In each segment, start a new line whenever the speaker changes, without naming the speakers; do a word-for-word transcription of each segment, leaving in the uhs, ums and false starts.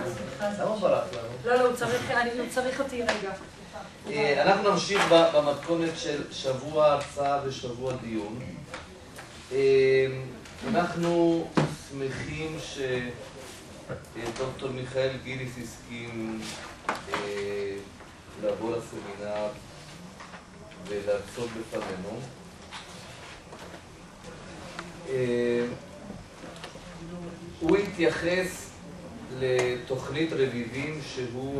למה ברח לנו?
לא, לא, הוא צריך אותי רגע.
אנחנו נמשיך במתכונת של שבוע הרצאה ושבוע דיון. אנחנו שמחים שדוקטור מיכאל גיליס הסכים לבוא לסמינר ולהרצות בפנינו. הוא התייחס לתוכנית רביבים שהוא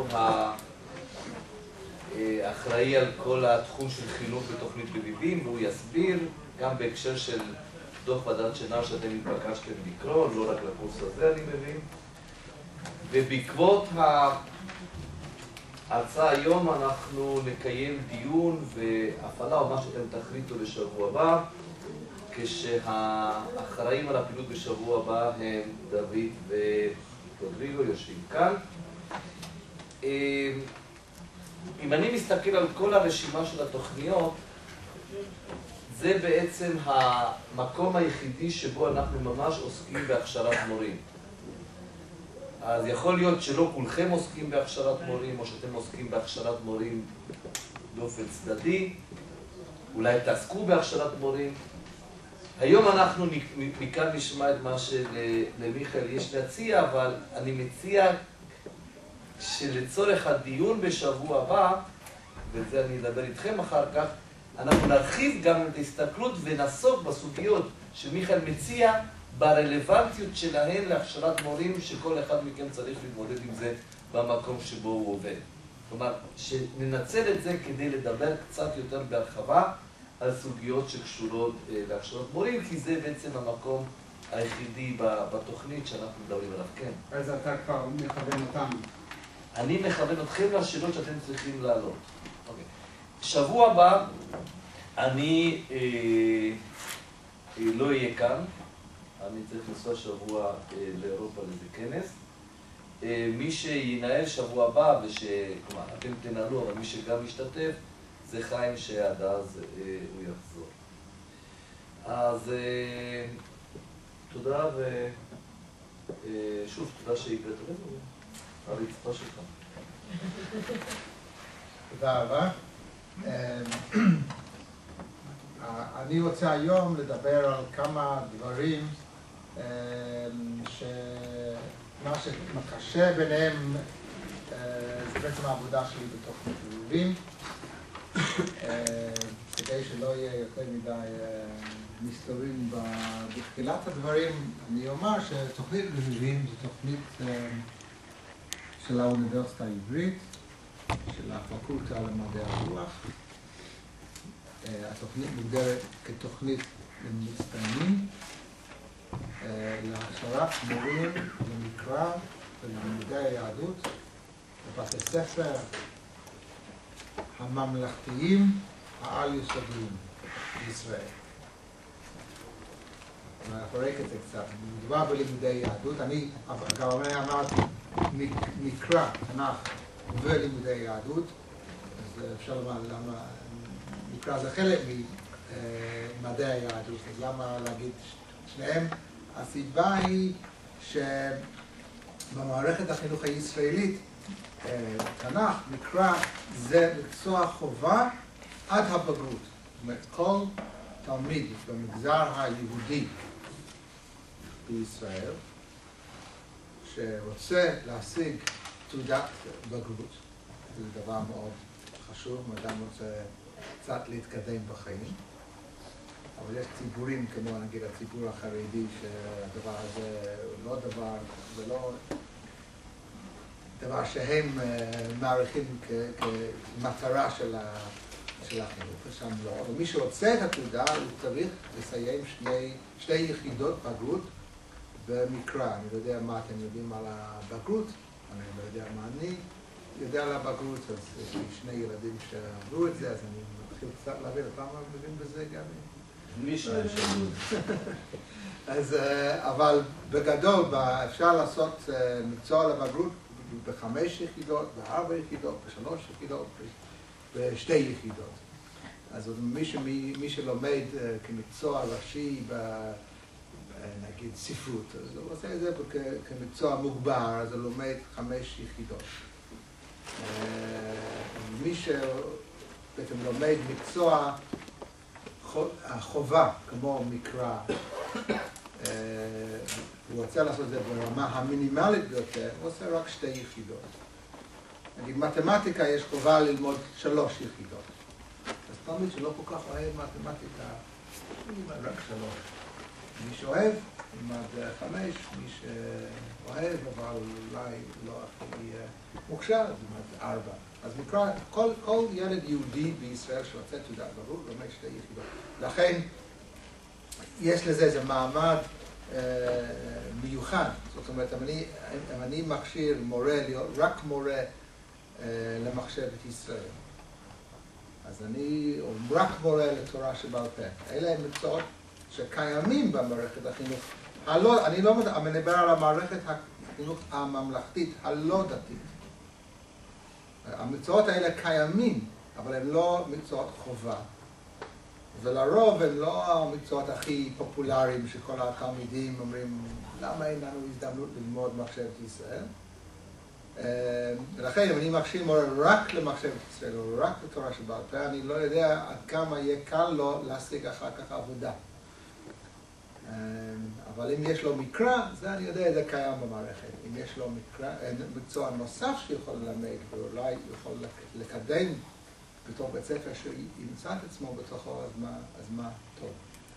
האחראי על כל התחום של חינוך בתוכנית רביבים, והוא יסביר גם בהקשר של דוח ועדת שנהר שאתם התבקשתם לקרוא, לא רק לקורס הזה אני מבין. ובעקבות ההרצאה היום אנחנו נקיים דיון והפעלה או מה שאתם תחליטו בשבוע הבא, כשהאחראים על הפעילות בשבוע הבא הם דוד ורודריגו, יושבים כאן. אם אני מסתכל על כל הרשימה של התוכניות, זה בעצם המקום היחידי שבו אנחנו ממש עוסקים בהכשרת מורים. אז יכול להיות שלא כולכם עוסקים בהכשרת מורים, או שאתם עוסקים בהכשרת מורים באופן צדדי, אולי תעסקו בהכשרת מורים. היום אנחנו מכאן נשמע את מה שלמיכאל יש להציע, אבל אני מציע שלצורך הדיון בשבוע הבא, וזה אני אדבר איתכם אחר כך, אנחנו נרחיב גם את ההסתכלות ונעסוק בסוגיות שמיכאל מציע ברלוונטיות שלהן להכשרת מורים, שכל אחד מכם צריך להתמודד עם זה במקום שבו הוא עובד. כלומר, שננצל את זה כדי לדבר קצת יותר בהרחבה על סוגיות שקשורות להכשרת מורים, כי זה בעצם המקום היחידי בתוכנית שאנחנו מדברים עליו. כן.
אז אתה כבר מכוון אותם.
אני מכוון אתכם לשאלות שאתם צריכים לעלות. אוקיי. שבוע הבא אני אה, אה, לא אהיה כאן. אני צריך לנסוע שבוע אה, לאירופה לזה כנס. אה, מי שינהל שבוע הבא, ושכלומר, אתם תנהלו, אבל מי שגם משתתף, זה חיים שעד אז אה, הוא יחזור. אז אה, תודה, ושוב, אה, תודה שהגעת לנו. הרצפה שלך.
תודה רבה. אני רוצה היום לדבר על כמה דברים שמה שמקשה ביניהם זה בעצם העבודה שלי בתוכנית רביבים. כדי שלא יהיה יותר מדי מסתורים בתחילת הדברים, אני אומר שתוכנית רביבים זו תוכנית של האוניברסיטה העברית, של הפקולטה למדעי הרוח. התוכנית מוגדרת כתוכנית למצטיינים, להכשרת מורים למקרא וללימודי היהדות בבתי ספר הממלכתיים העל-יסודיים בישראל. אני אפרק את זה קצת. מדובר בלימודי יהדות. אני גם אמרתי מקרא, תנ"ך ולימודי יהדות. אז אפשר לומר למה מקרא זה חלק ממדעי היהדות. אז למה להגיד שניהם? הסיבה היא שבמערכת החינוך הישראלית תנ"ך, מקרא, זה מקצוע חובה עד הבגרות. זאת אומרת, כל תלמיד במגזר היהודי בישראל שרוצה להשיג תעודת בגרות, זה דבר מאוד חשוב, אם אדם רוצה קצת להתקדם בחיים. אבל יש ציבורים כמו נגיד הציבור החרדי שהדבר הזה הוא לא דבר, זה לא דבר שהם מעריכים כמטרה של החינוך, ושם לא. אבל מי שרוצה את התעודה הוא צריך לסיים שני, שתי יחידות בגרות במקרא. אני לא יודע מה אתם יודעים על הבגרות, אני לא יודע מה אני יודע על הבגרות, אז יש לי שני ילדים שעברו את זה, אז אני מתחיל קצת להבין, אתה מבין בזה גם?
מי שניים שעברו.
אז, אבל בגדול אפשר לעשות מקצוע לבגרות בחמש יחידות, בארבע יחידות, בשלוש יחידות, בשתי יחידות. אז מי, שמי, מי שלומד כמקצוע ראשי נגיד ספרות, אז הוא עושה את זה כמקצוע מוגבר, אז הוא לומד חמש יחידות. מי שבעצם לומד מקצוע החובה, כמו מקרא, הוא רוצה לעשות את זה ברמה המינימלית ביותר, הוא עושה רק שתי יחידות. נגיד, מתמטיקה יש חובה ללמוד שלוש יחידות. אז תלמיד שלא כל כך אוהב מתמטיקה, ילמד רק שלוש. מי שאוהב, ילמד חמש, מי שאוהב, אבל אולי לא הכי מוכשר, ילמד ארבע. אז מקרא, כל, כל ילד יהודי בישראל שרוצה תעודת בגרות, לומד שתי יחידות. לכן, יש לזה איזה מעמד אה, מיוחד. זאת אומרת, אם אני, אם אני מכשיר מורה, להיות רק מורה אה, למחשבת ישראל, אז אני, או רק מורה לתורה שבעל פה. אלה הם מקצועות שקיימים במערכת החינוך. הלא, אני לא מדבר, אני מדבר על המערכת החינוך הממלכתית, הלא דתית. המקצועות האלה קיימים, אבל הם לא מקצועות חובה. ולרוב הם לא המקצועות הכי פופולריים שכל התלמידים אומרים, למה אין לנו הזדמנות ללמוד מחשבת ישראל? ולכן, אם אני מכשיר מורה רק למחשבת ישראל, או רק לתורה שבעל פה, אני לא יודע עד כמה יהיה קל לו להשיג אחר כך עבודה. אבל אם יש לו מקרא, זה אני יודע, זה קיים במערכת. אם יש לו מקרא, מקצוע נוסף שיכול ללמד, ואולי יכול לקדם בתוך בית ספר שימצא את עצמו בתוכו, אז מה, אז מה טוב.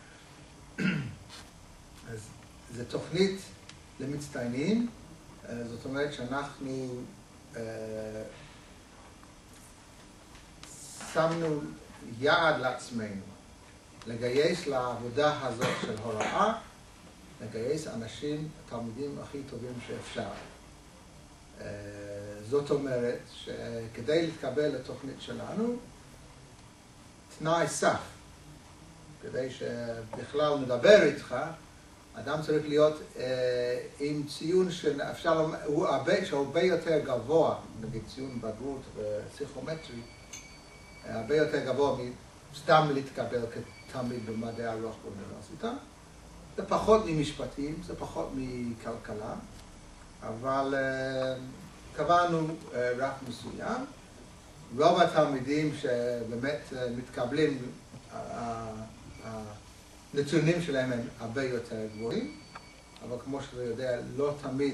אז זו תוכנית למצטיינים, זאת אומרת שאנחנו אה, שמנו יעד לעצמנו, לגייס לעבודה הזאת של הוראה, לגייס אנשים, תלמידים הכי טובים שאפשר. אה, זאת אומרת שכדי להתקבל לתוכנית שלנו, תנאי סף, כדי שבכלל נדבר איתך, אדם צריך להיות אה, עם ציון שאפשר לומר, הוא הרבה, שהרבה יותר גבוה, נגיד ציון בגרות ופסיכומטרי, הרבה יותר גבוה מסתם להתקבל כתלמיד במדעי הרוח באוניברסיטה. זה פחות ממשפטים, זה פחות מכלכלה, אבל אה, קבענו אה, רף מסוים. רוב התלמידים שבאמת אה, מתקבלים, אה, אה, הנתונים שלהם הם הרבה יותר גבוהים, אבל כמו שאתה יודע, לא תמיד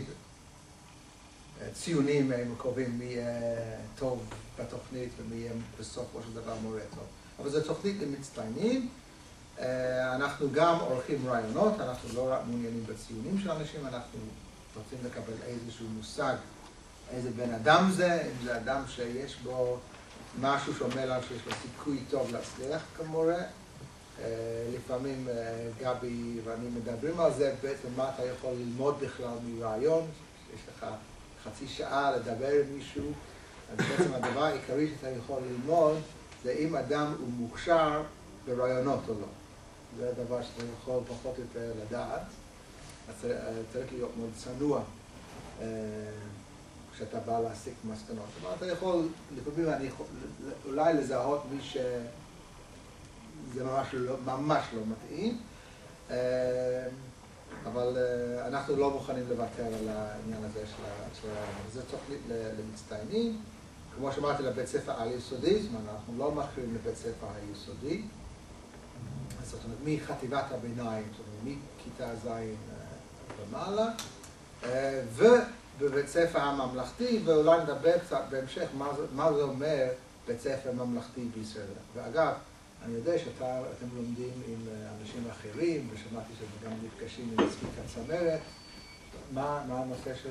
ציונים הם קובעים מי יהיה טוב בתוכנית ומי יהיה בסופו של דבר מורה טוב. אבל זו תוכנית למצטיינים. אנחנו גם עורכים רעיונות, אנחנו לא רק מעוניינים בציונים של אנשים, אנחנו רוצים לקבל איזשהו מושג, איזה בן אדם זה, אם זה אדם שיש בו משהו שאומר לנו שיש לו סיכוי טוב להצליח כמורה. לפעמים גבי ואני מדברים על זה, בעצם מה אתה יכול ללמוד בכלל מרעיון, יש לך חצי שעה לדבר עם מישהו, אז בעצם הדבר העיקרי שאתה יכול ללמוד זה אם אדם הוא מוכשר ברעיונות או לא. זה הדבר שאתה יכול פחות או יותר לדעת, אז צריך להיות מאוד צנוע כשאתה בא להסיק מסקנות. אבל אתה יכול, לפעמים אני יכול אולי לזהות מי ש... זה ממש לא, ממש לא מתאים, אבל אנחנו לא מוכנים לוותר על העניין הזה של הרעיון. זו תוכנית למצטיינים. כמו שאמרתי, לבית ספר על יסודי, זאת אומרת, אנחנו לא מכירים לבית ספר היסודי. זאת אומרת, מחטיבת הביניים, זאת אומרת, מכיתה ז' ומעלה, ובבית ספר הממלכתי, ואולי נדבר קצת בהמשך מה זה אומר בית ספר ממלכתי בישראל. ואגב, אני יודע שאתם לומדים עם אנשים אחרים, ושמעתי שאתם גם נפגשים עם צביקה הצמרת. מה הנושא של...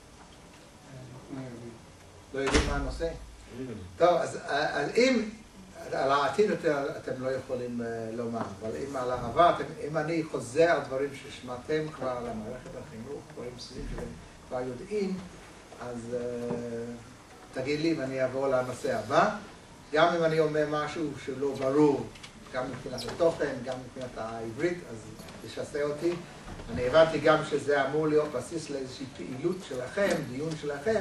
לא יודעים מה הנושא? טוב, אז אם על העתיד אתם לא יכולים לומר, אבל אם על העבר, אם אני חוזר על דברים ששמעתם כבר על המערכת החינוך, דברים מסוימים שאתם כבר יודעים, אז תגיד לי ואני אעבור לנושא הבא. גם אם אני אומר משהו שלא ברור, גם מבחינת התוכן, גם מבחינת העברית, אז תשסה אותי. אני הבנתי גם שזה אמור להיות בסיס לאיזושהי פעילות שלכם, דיון שלכם,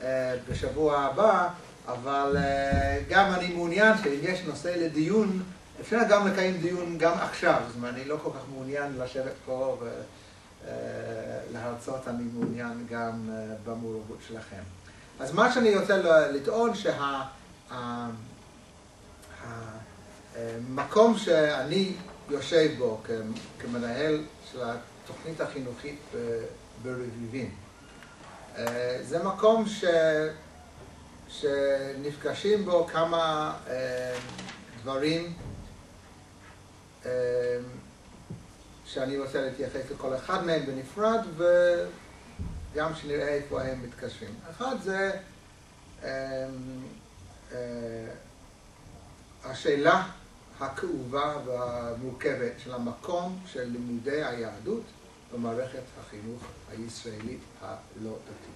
בשבוע הבא, אבל גם אני מעוניין שאם יש נושא לדיון, אפשר גם לקיים דיון גם עכשיו, זאת אומרת, אני לא כל כך מעוניין לשבת פה ולהרצות, אני מעוניין גם במעורבות שלכם. אז מה שאני רוצה לטעון שהמקום שאני יושב בו כמנהל של התוכנית החינוכית ברביבים, זה מקום ש... שנפגשים בו כמה דברים שאני רוצה להתייחס לכל אחד מהם בנפרד וגם שנראה איפה הם מתקשרים. אחד זה השאלה הכאובה והמורכבת של המקום של לימודי היהדות במערכת החינוך הישראלית הלא דתית.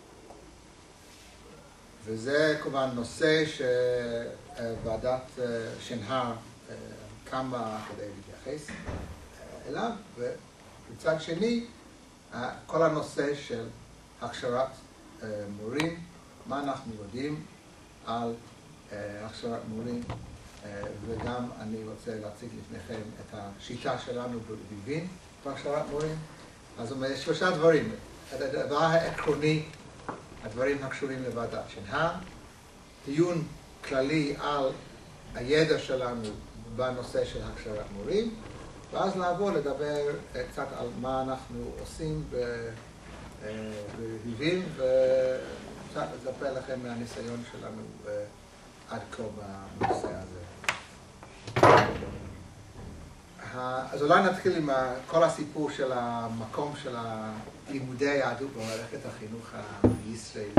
וזה כמובן נושא שוועדת שנהר קמה כדי להתייחס אליו, ובצד שני, כל הנושא של הכשרת מורים, מה אנחנו יודעים על הכשרת מורים, וגם אני רוצה להציג לפניכם את השיטה שלנו ברביבים בהכשרת מורים. אז יש שלושה דברים. הדבר העקרוני, הדברים הקשורים לוועדת שנהר, דיון כללי על הידע שלנו בנושא של הכשרת מורים, ואז לעבור לדבר קצת על מה אנחנו עושים ברביבים, וקצת לספר לכם מהניסיון שלנו עד כה בנושא הזה. אז אולי נתחיל עם כל הסיפור של המקום של לימודי היהדות במערכת החינוך הישראלית.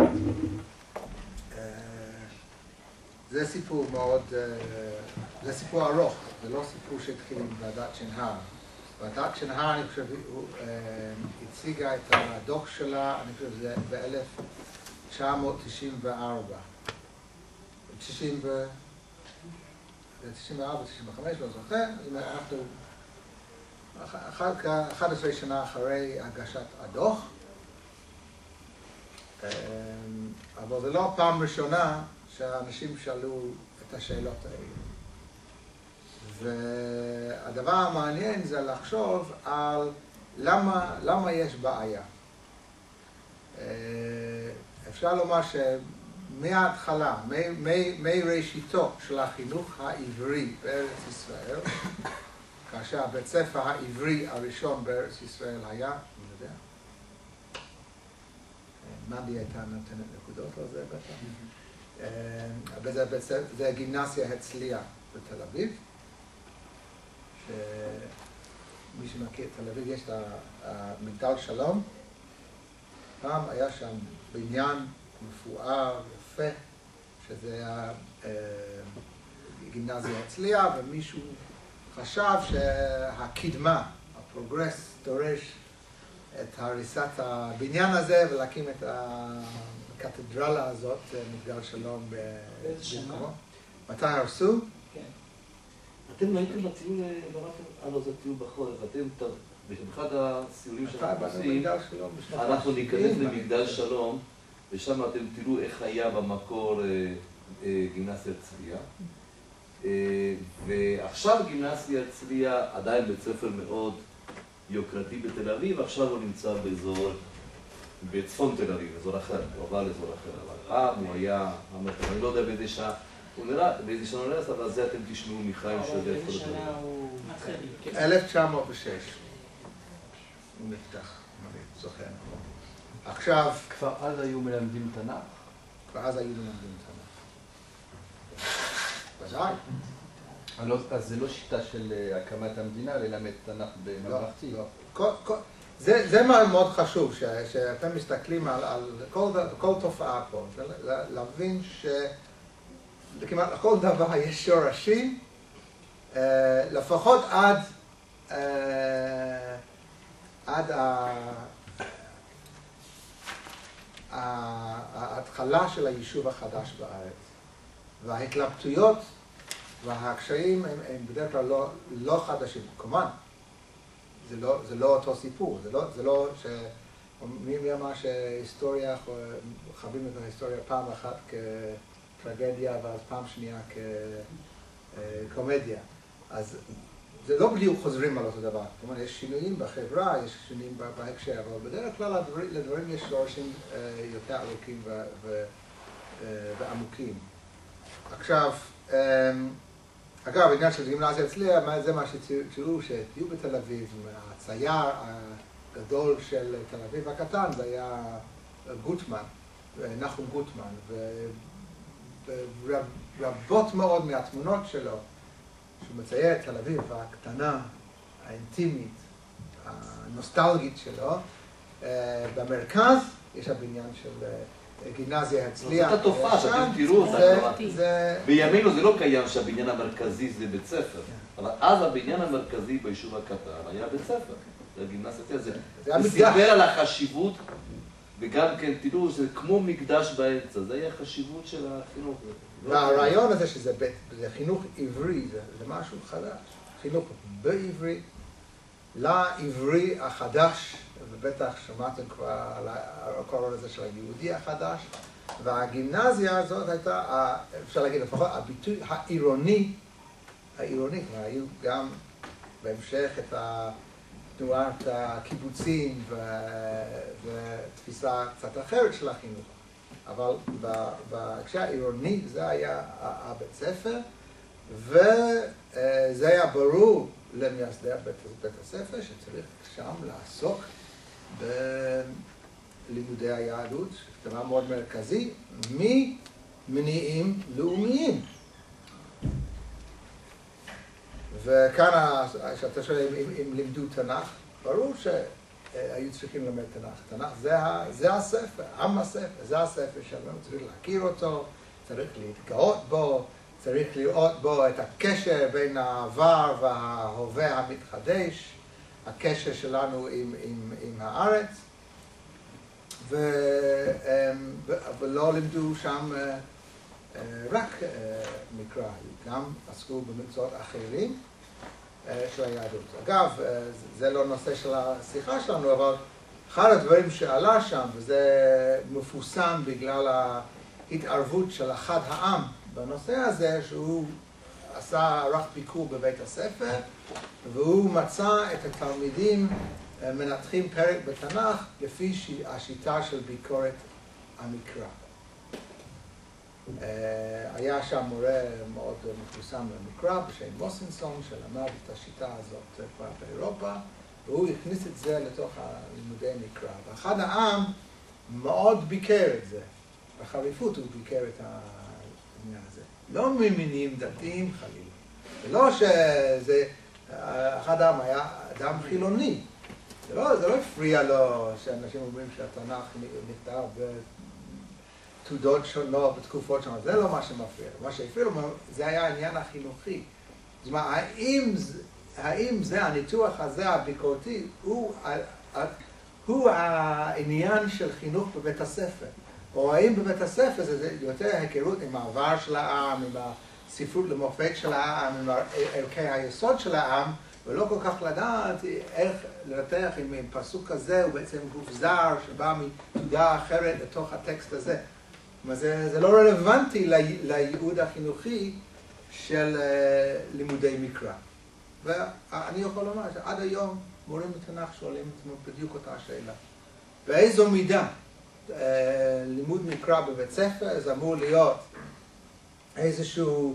זה סיפור מאוד, זה סיפור ארוך, זה לא סיפור שהתחיל עם ועדת שנהר. ועדת שנהר, אני חושב, הציגה את הדוח שלה, אני חושב שזה ב-אלף תשע מאות תשעים וארבע. תשעים וארבע, תשעים וחמש, לא זוכר, אנחנו אחת עשרה שנה אחרי הגשת הדוח, אבל זה לא הפעם ראשונה שהאנשים שאלו את השאלות האלה. והדבר המעניין זה לחשוב על למה, למה יש בעיה. אפשר לומר שמההתחלה, מראשיתו של החינוך העברי בארץ ישראל, כאשר הבית ספר העברי הראשון בארץ ישראל היה, אני יודע, מנדי הייתה נותנת נקודות על זה בטח. זה הגימנסיה הרצליה בתל אביב. מי שמכיר את תל אביב, יש את מגדל שלום. פעם היה שם בניין מפואר, יפה, שזה היה גימנסיה הרצליה, ומישהו חשב שהקדמה, הפרוגרס, דורש את הריסת הבניין הזה ולהקים את הקתדרלה הזאת, מגדל שלום במקומו. מתי הרסו?
כן. אתם לא הייתם בטיול, אה לא, זה טיול בחורף, אתם, באחד הסיורים שאנחנו עושים, אנחנו ניכנס למגדל שלום, ושם אתם תראו איך היה במקור גימנסיה הרצליה. ועכשיו גימנסיה הרצליה עדיין בית ספר מאוד יוקרתי בתל אביב, עכשיו הוא נמצא באזור, בצפון תל אביב, אזור אחר, הוא עבר לאזור אחר, אבל פעם הוא היה, אני לא יודע באיזה שעה, הוא נראה, באיזה שנה הוא נראה, אבל זה אתם תשמעו מחיים שיודע איפה לדבר.
באיזה שנה הוא מתחיל?
אלף תשע מאות ושש. הוא נפתח, אני זוכר. עכשיו...
כבר אז היו מלמדים תנ"ך?
כבר אז היו מלמדים תנ"ך. ודאי.
אז זה לא שיטה של הקמת המדינה ללמד תנ"ך בממלכתי?
לא, לא. זה מאוד חשוב, שאתם מסתכלים על כל תופעה פה, להבין שכמעט לכל דבר יש שורשים, לפחות עד ההתחלה של היישוב החדש בארץ. וההתלבטויות והקשיים הם בדרך כלל לא חדשים. כמובן, זה לא אותו סיפור, זה לא ש... מי אמר שהיסטוריה, חווים את ההיסטוריה פעם אחת כטרגדיה ואז פעם שנייה כקומדיה. אז זה לא בדיוק חוזרים על אותו דבר. כלומר, יש שינויים בחברה, יש שינויים בהקשר, אבל בדרך כלל לדברים, לדברים יש שורשים יותר ארוכים ו, ו, ועמוקים. עכשיו, אגב, העניין של גימנסיה אצלי, זה מה שתראו, שתהיו בתל אביב, הצייר הגדול של תל אביב הקטן, זה היה גוטמן, נחום גוטמן, ורבות מאוד מהתמונות שלו, שהוא מצייר את תל אביב הקטנה, האינטימית, הנוסטלגית שלו, במרכז יש הבניין של גימנסיה הרצליה.
זאת התופעה, שאתם תראו אותה. בימינו זה לא קיים שהבניין המרכזי זה בית ספר, אבל אז הבניין המרכזי ביישוב הקטן היה בית ספר. זה גימנסיה הרצליה. זה סיפר על החשיבות, וגם כן תראו, זה כמו מקדש באמצע, זה היה החשיבות של החינוך.
והרעיון הזה שזה חינוך עברי, זה משהו חדש. חינוך בעברי, לעברי החדש, ובטח שמעתם כבר על הקורא הזה של היהודי החדש, והגימנסיה הזאת הייתה, אפשר להגיד לפחות, הביטוי העירוני, העירוני, כלומר, היו גם בהמשך את תנועת הקיבוצים ותפיסה קצת אחרת של החינוך. אבל בהקשר העירוני זה היה הבית ספר, וזה היה ברור למייסדי בית הספר שצריך שם לעסוק בלימודי היהדות, דבר מאוד מרכזי, ממניעים לאומיים. וכאן, כשאתה שואל אם לימדו תנ"ך, ברור שהיו צריכים ללמד תנ"ך. תנ"ך זה, זה הספר, עם הספר, זה הספר שלנו, צריך להכיר אותו, צריך להתגאות בו, צריך לראות בו את הקשר בין העבר וההווה המתחדש, הקשר שלנו עם, עם, עם הארץ, ו, ולא לימדו שם רק מקרא, גם עסקו במקצועות אחרים של היהדות. אגב, זה לא נושא של השיחה שלנו, אבל אחד הדברים שעלה שם, וזה מפורסם בגלל ההתערבות של אחד העם בנושא הזה, שהוא עשה ערך ביקור בבית הספר, והוא מצא את התלמידים מנתחים פרק בתנ"ך לפי השיטה של ביקורת המקרא. היה שם מורה מאוד מפורסם למקרא בשם מוסינסון, שלמד את השיטה הזאת כבר באירופה, והוא הכניס את זה לתוך הלימודי מקרא. ואחד העם מאוד ביקר את זה, בחריפות הוא ביקר את העניין הזה. לא ממניעים דתיים חלילה. זה לא שזה, אחד העם היה אדם חילוני. זה לא, זה לא הפריע לו שאנשים אומרים שהתנ"ך נכתב בתעודות שונות, בתקופות שונות. זה לא מה שמפריע. מה שהפריע לו, זה היה העניין החינוכי. זאת אומרת, האם, האם זה הניתוח הזה הביקורתי, הוא, הוא העניין של חינוך בבית הספר? או האם בבית הספר זה יותר היכרות עם העבר של העם, עם הספרות למופת של העם, עם ערכי היסוד של העם, ולא כל כך לדעת איך לנתח אם פסוק כזה הוא בעצם גוף זר שבא מתעודה אחרת לתוך הטקסט הזה. זה, זה לא רלוונטי לייעוד החינוכי של לימודי מקרא. ואני יכול לומר שעד היום מורים בתנ"ך שואלים בדיוק אותה השאלה. באיזו מידה לימוד מקרא בבית ספר זה אמור להיות איזשהו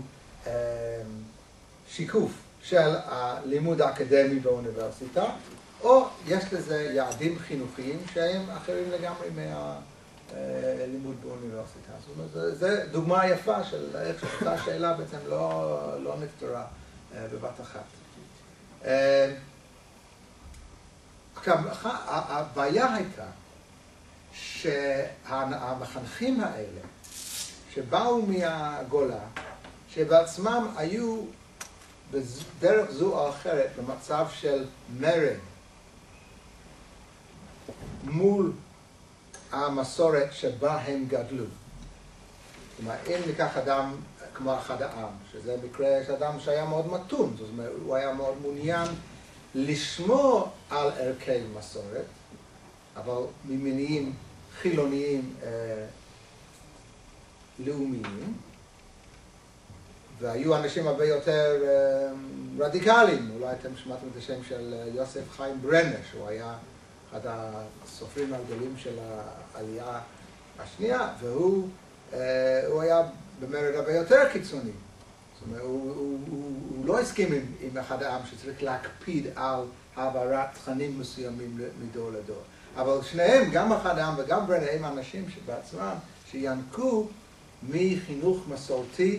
שיקוף של הלימוד האקדמי באוניברסיטה, או יש לזה יעדים חינוכיים שהם אחרים לגמרי מהלימוד באוניברסיטה. זאת אומרת, זו דוגמה יפה של איך שאותה שאלה בעצם לא, לא נפתרה בבת אחת. עכשיו, הבעיה הייתה שהמחנכים האלה שבאו מהגולה, שבעצמם היו בדרך זו או אחרת במצב של מרד מול המסורת שבה הם גדלו. זאת אומרת, אם ניקח אדם כמו אחד העם, שזה מקרה שאדם שהיה מאוד מתון, זאת אומרת, הוא היה מאוד מעוניין לשמור על ערכי מסורת, אבל ממניעים חילוניים אה, לאומיים, והיו אנשים הרבה יותר רדיקליים. אולי אתם שמעתם את השם של יוסף חיים ברנר, שהוא היה אחד הסופרים הגדולים של העלייה השנייה, והוא הוא היה במרד הרבה יותר קיצוני. זאת אומרת, הוא, הוא, הוא, הוא לא הסכים עם, עם אחד העם שצריך להקפיד על העברת תכנים מסוימים מדור לדור. אבל שניהם, גם אחד העם וגם ברנר, הם אנשים שבעצמם, שינקו מחינוך מסורתי,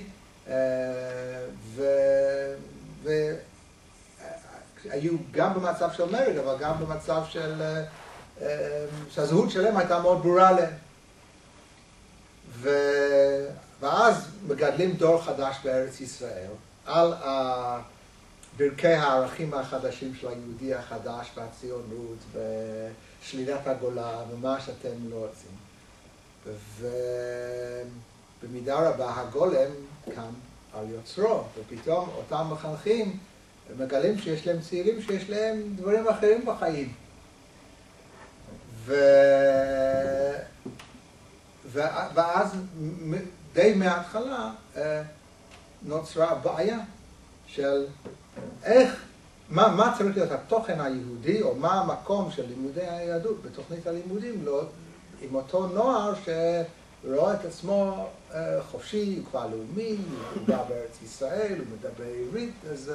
והיו גם במצב של מרד, אבל גם במצב של, שהזהות שלהם הייתה מאוד ברורה להם. ו... ואז מגדלים דור חדש בארץ ישראל על ברכי הערכים החדשים של היהודי החדש והציונות ושלילת הגולה ומה שאתם לא רוצים. ובמידה רבה הגולם קם על יוצרו, ופתאום אותם מחנכים מגלים שיש להם צעירים שיש להם דברים אחרים בחיים. ו... ואז די מההתחלה נוצרה בעיה של איך, מה, מה צריך להיות התוכן היהודי, או מה המקום של לימודי היהדות בתוכנית הלימודים, לא, עם אותו נוער שרואה את עצמו חופשי, הוא כבר לאומי, הוא בא בארץ ישראל, הוא מדבר עברית, אז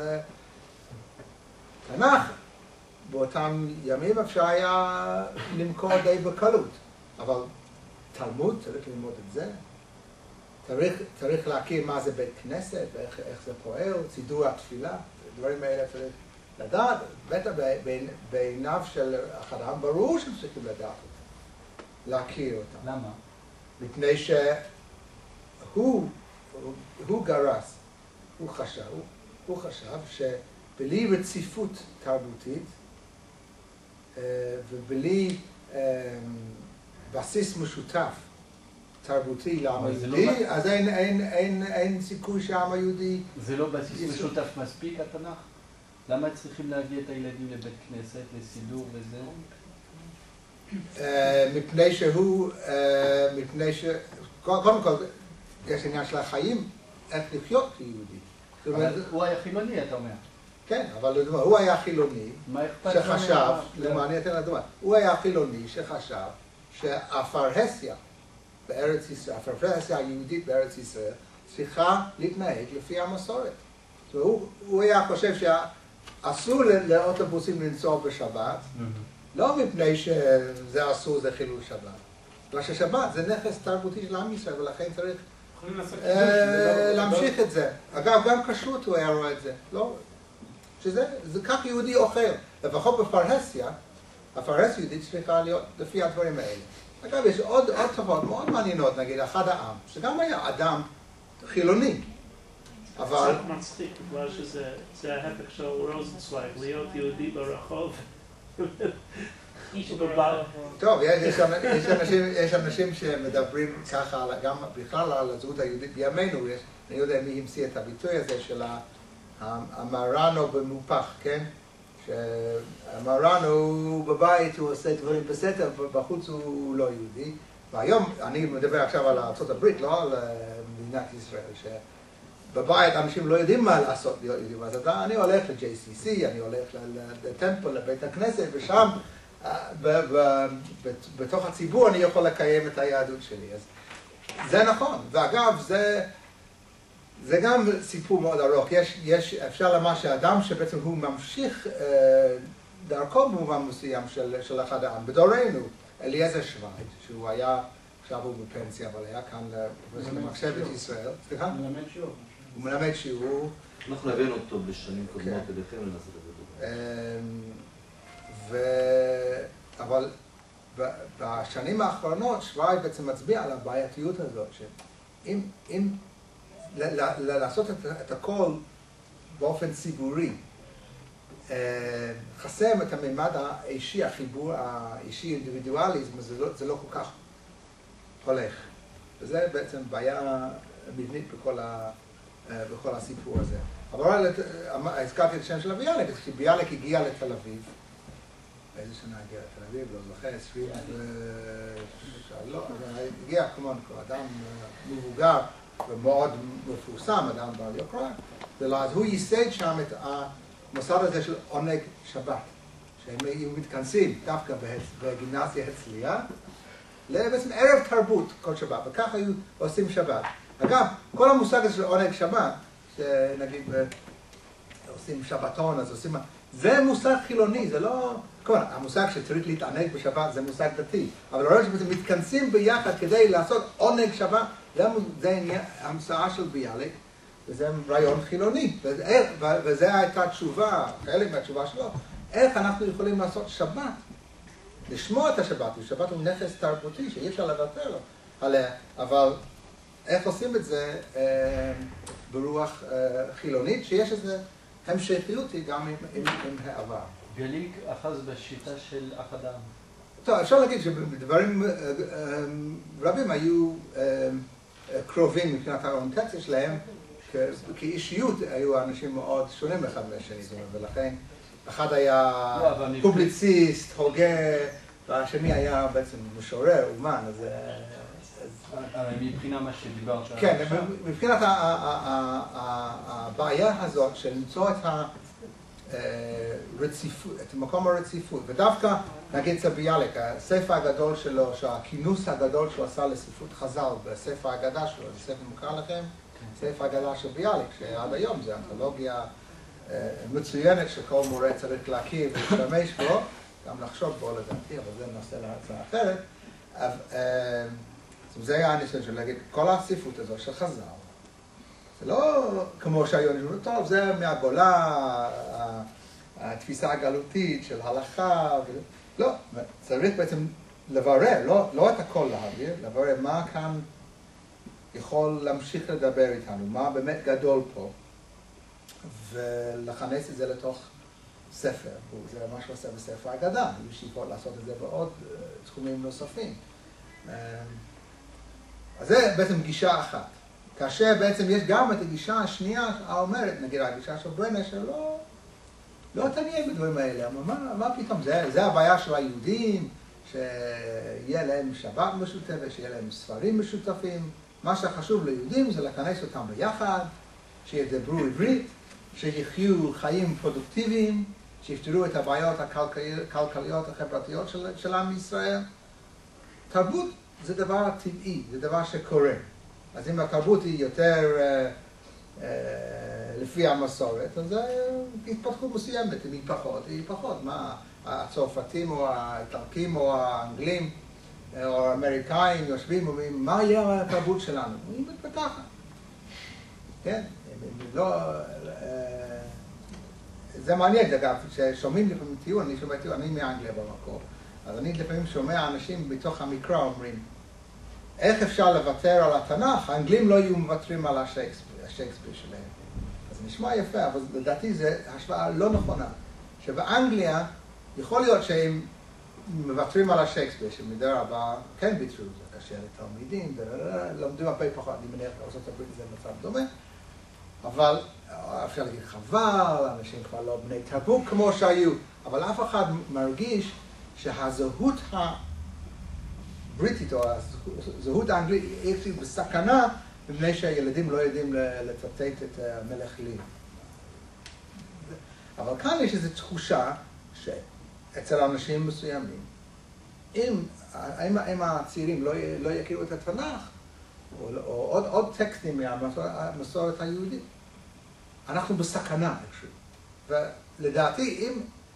תנ"ך באותם ימים אפשר היה למכור די בקלות, אבל תלמוד, צריך ללמוד את זה. צריך, צריך להכיר מה זה בית כנסת, ואיך, איך זה פועל, סידור התפילה, דברים האלה צריך לדעת. בטח בעיניו של אחד העם ברור שהם צריכים לדעת אותם, להכיר אותם.
למה?
מפני שהוא, הוא גרס, הוא חשב, הוא חשב שבלי רציפות תרבותית ובלי בסיס משותף תרבותי לעם היהודי, אז אין, אין, אין, אין סיכוי שהעם היהודי...
זה לא בסיס משותף מספיק, התנ"ך? למה צריכים להביא את הילדים לבית כנסת, לסידור וזה?
מפני שהוא, מפני ש... קודם כל, יש עניין של החיים, איך לחיות כיהודי.
אבל הוא היה חילוני, אתה אומר.
כן, אבל הוא היה חילוני, שחשב, למען אתן לדוגמה, הוא היה חילוני שחשב שהפרהסיה בארץ ישראל, הפרהסיה היהודית בארץ ישראל, צריכה להתנהג לפי המסורת. הוא, הוא היה חושב שאסור לאוטובוסים לנסוע בשבת, לא מפני שזה אסור, זה חילול שבת. אבל ששבת זה נכס תרבותי של עם ישראל, ולכן צריך להמשיך את זה. אגב, גם כשרות הוא היה רואה את זה. לא, שזה, זה כך יהודי אוכל. לפחות בפרהסיה, הפרהסיה היהודית צריכה להיות לפי הדברים האלה. אגב, יש עוד, עוד תופעות מאוד מעניינות, נגיד, אחד העם, שגם היה אדם חילוני, אבל...
זה מצחיק, בגלל שזה ההפך של רוזנצוויג, להיות יהודי ברחוב.
טוב, יש, יש, אנשים, יש אנשים שמדברים ככה, גם בכלל על הזהות היהודית בימינו, יש, אני יודע מי המציא את הביטוי הזה של המרנו במופח, כן? שהמרן הוא בבית, הוא עושה דברים בסתר, בחוץ הוא לא יהודי. והיום, אני מדבר עכשיו על ארצות הברית, לא על מדינת ישראל, שבבית אנשים לא יודעים מה לעשות להיות יהודים. אז אני הולך ל-ג'יי סי סי, אני הולך לטמפל, לבית הכנסת, ושם, בתוך הציבור, אני יכול לקיים את היהדות שלי. אז זה נכון. ואגב, זה... זה גם סיפור מאוד ארוך. יש, יש, אפשר לומר שהאדם שבעצם הוא ממשיך אה, דרכו במובן מסוים של, של אחד העם. בדורנו, אליעזר שווייד, שהוא היה, עכשיו הוא בפנסיה, אבל היה כאן למחשבת ישראל. סליחה?
הוא מלמד שיעור.
הוא מלמד שיעור.
אנחנו הבאנו אותו בשנים קודמות אליכם לנסות את
זה. אבל בשנים האחרונות שווייד בעצם מצביע על הבעייתיות הזאת, שאם... אם, לעשות את הכל באופן ציבורי, חסם את הממד האישי, החיבור האישי אינדיבידואלי, זה לא כל כך הולך. וזה בעצם בעיה מבנית בכל הסיפור הזה. אבל הזכרתי את השם של ביאליק, כשביאליק הגיע לתל אביב, באיזה שנה הגיע לתל אביב, לא זוכר, עשרים ושלוש, הגיע כמובן אדם מבוגר, ומאוד מפורסם, אדם בעל יוקרה, אז הוא ייסד שם את המוסד הזה של עונג שבת, שהם היו מתכנסים דווקא בגימנסיה הרצליה, בעצם ערב תרבות כל שבת, וכך היו עושים שבת. אגב, כל המושג הזה של עונג שבת, שנגיד עושים שבתון, אז עושים... זה מושג חילוני, זה לא... כלומר, המושג שצריך להתענג בשבת זה מושג דתי, אבל הרעיון שבאמת מתכנסים ביחד כדי לעשות עונג שבת, זה, זה המצאה של ביאליק, וזה רעיון חילוני, וזה, וזה הייתה תשובה, חלק מהתשובה שלו, איך אנחנו יכולים לעשות שבת, לשמוע את השבת, ושבת הוא נכס תרבותי שאי אפשר לוותר לו עליה, אבל איך עושים את זה אה, ברוח אה, חילונית, שיש איזה המשכיות גם עם, עם, עם העבר.
ביאליק אחז בשיטה של אדם.
טוב, אפשר להגיד שבדברים רבים היו קרובים מבחינת האוריינטציה שלהם, כאישיות היו אנשים מאוד שונים אחד מהשני, ולכן אחד היה פובליציסט, הוגה, והשני היה בעצם משורר, אומן, אז...
מבחינה מה שדיברת עכשיו.
כן, מבחינת הבעיה הזאת של למצוא את ה... רציפות, את מקום הרציפות, ודווקא נגיד אצל ביאליק, הספר הגדול שלו, שהכינוס הגדול שהוא עשה לספרות חז"ל בספר האגדה שלו, זה ספר מוכר לכם, ספר האגדה של ביאליק, שעד היום זה אנתולוגיה מצוינת שכל מורה צריך להכיר ולהשתמש בו, גם לחשוב בו לדעתי, אבל זה נושא להרצאה אחרת. זה היה הניסיון של להגיד, כל הספרות הזו של חז"ל, זה לא כמו שהיום נשמעו, טוב, זה מהגולה, התפיסה הגלותית של הלכה, לא, צריך בעצם לברר, לא, לא את הכל להעביר, לברר מה כאן יכול להמשיך לדבר איתנו, מה באמת גדול פה, ולכנס את זה לתוך ספר, זה מה שעושה בספר האגדה, היו שאיפות לעשות את זה בעוד תחומים נוספים. אז זה בעצם גישה אחת. כאשר בעצם יש גם את הגישה השנייה האומרת, נגיד הגישה של ברנר, שלא לא תעניין בדברים האלה, אבל מה, מה פתאום, זה, זה הבעיה של היהודים, שיהיה להם שבת משותפת, שיהיה להם ספרים משותפים, מה שחשוב ליהודים זה לכנס אותם ביחד, שידברו עברית, שיחיו חיים פרודוקטיביים, שיפתרו את הבעיות הכלכליות החברתיות של, של עם ישראל. תרבות זה דבר טבעי, זה דבר שקורה. אז אם התרבות היא יותר אה, אה, לפי המסורת, אז זה התפתחות מסוימת, אם היא פחות, היא פחות. מה, הצרפתים או האיטלקים או האנגלים או האמריקאים יושבים ואומרים, מה יהיה התרבות שלנו? היא מתפתחת. כן? לא, אה, זה מעניין, אגב, ששומעים לפעמים טיעון, אני שומע טיעון, אני מאנגליה במקור, אז אני לפעמים שומע אנשים בתוך המקרא אומרים, איך אפשר לוותר על התנ"ך? האנגלים לא יהיו מוותרים על השייקספיר, השייקספיר שלהם. אז נשמע יפה, אבל לדעתי זו השוואה לא נכונה. שבאנגליה יכול להיות שהם מוותרים על השייקספיר, שבמידה רבה כן ביטרו, זה קשה לתלמידים, לומדים הרבה פחות, אני מניח בארצות הברית זה מצב דומה. אבל אפשר להגיד חבל, אנשים כבר לא בני תרבות כמו שהיו, אבל אף אחד מרגיש שהזהות הבריטית או הזהות האנגלית היא בסכנה מפני שהילדים לא יודעים לצטט את המלך לי. אבל כאן יש איזו תחושה שאצל אנשים מסוימים, אם, אם, אם הצעירים לא, לא יכירו את התנ"ך, או, או עוד, עוד טקסטים מהמסורת היהודית, אנחנו בסכנה, ולדעתי, אם,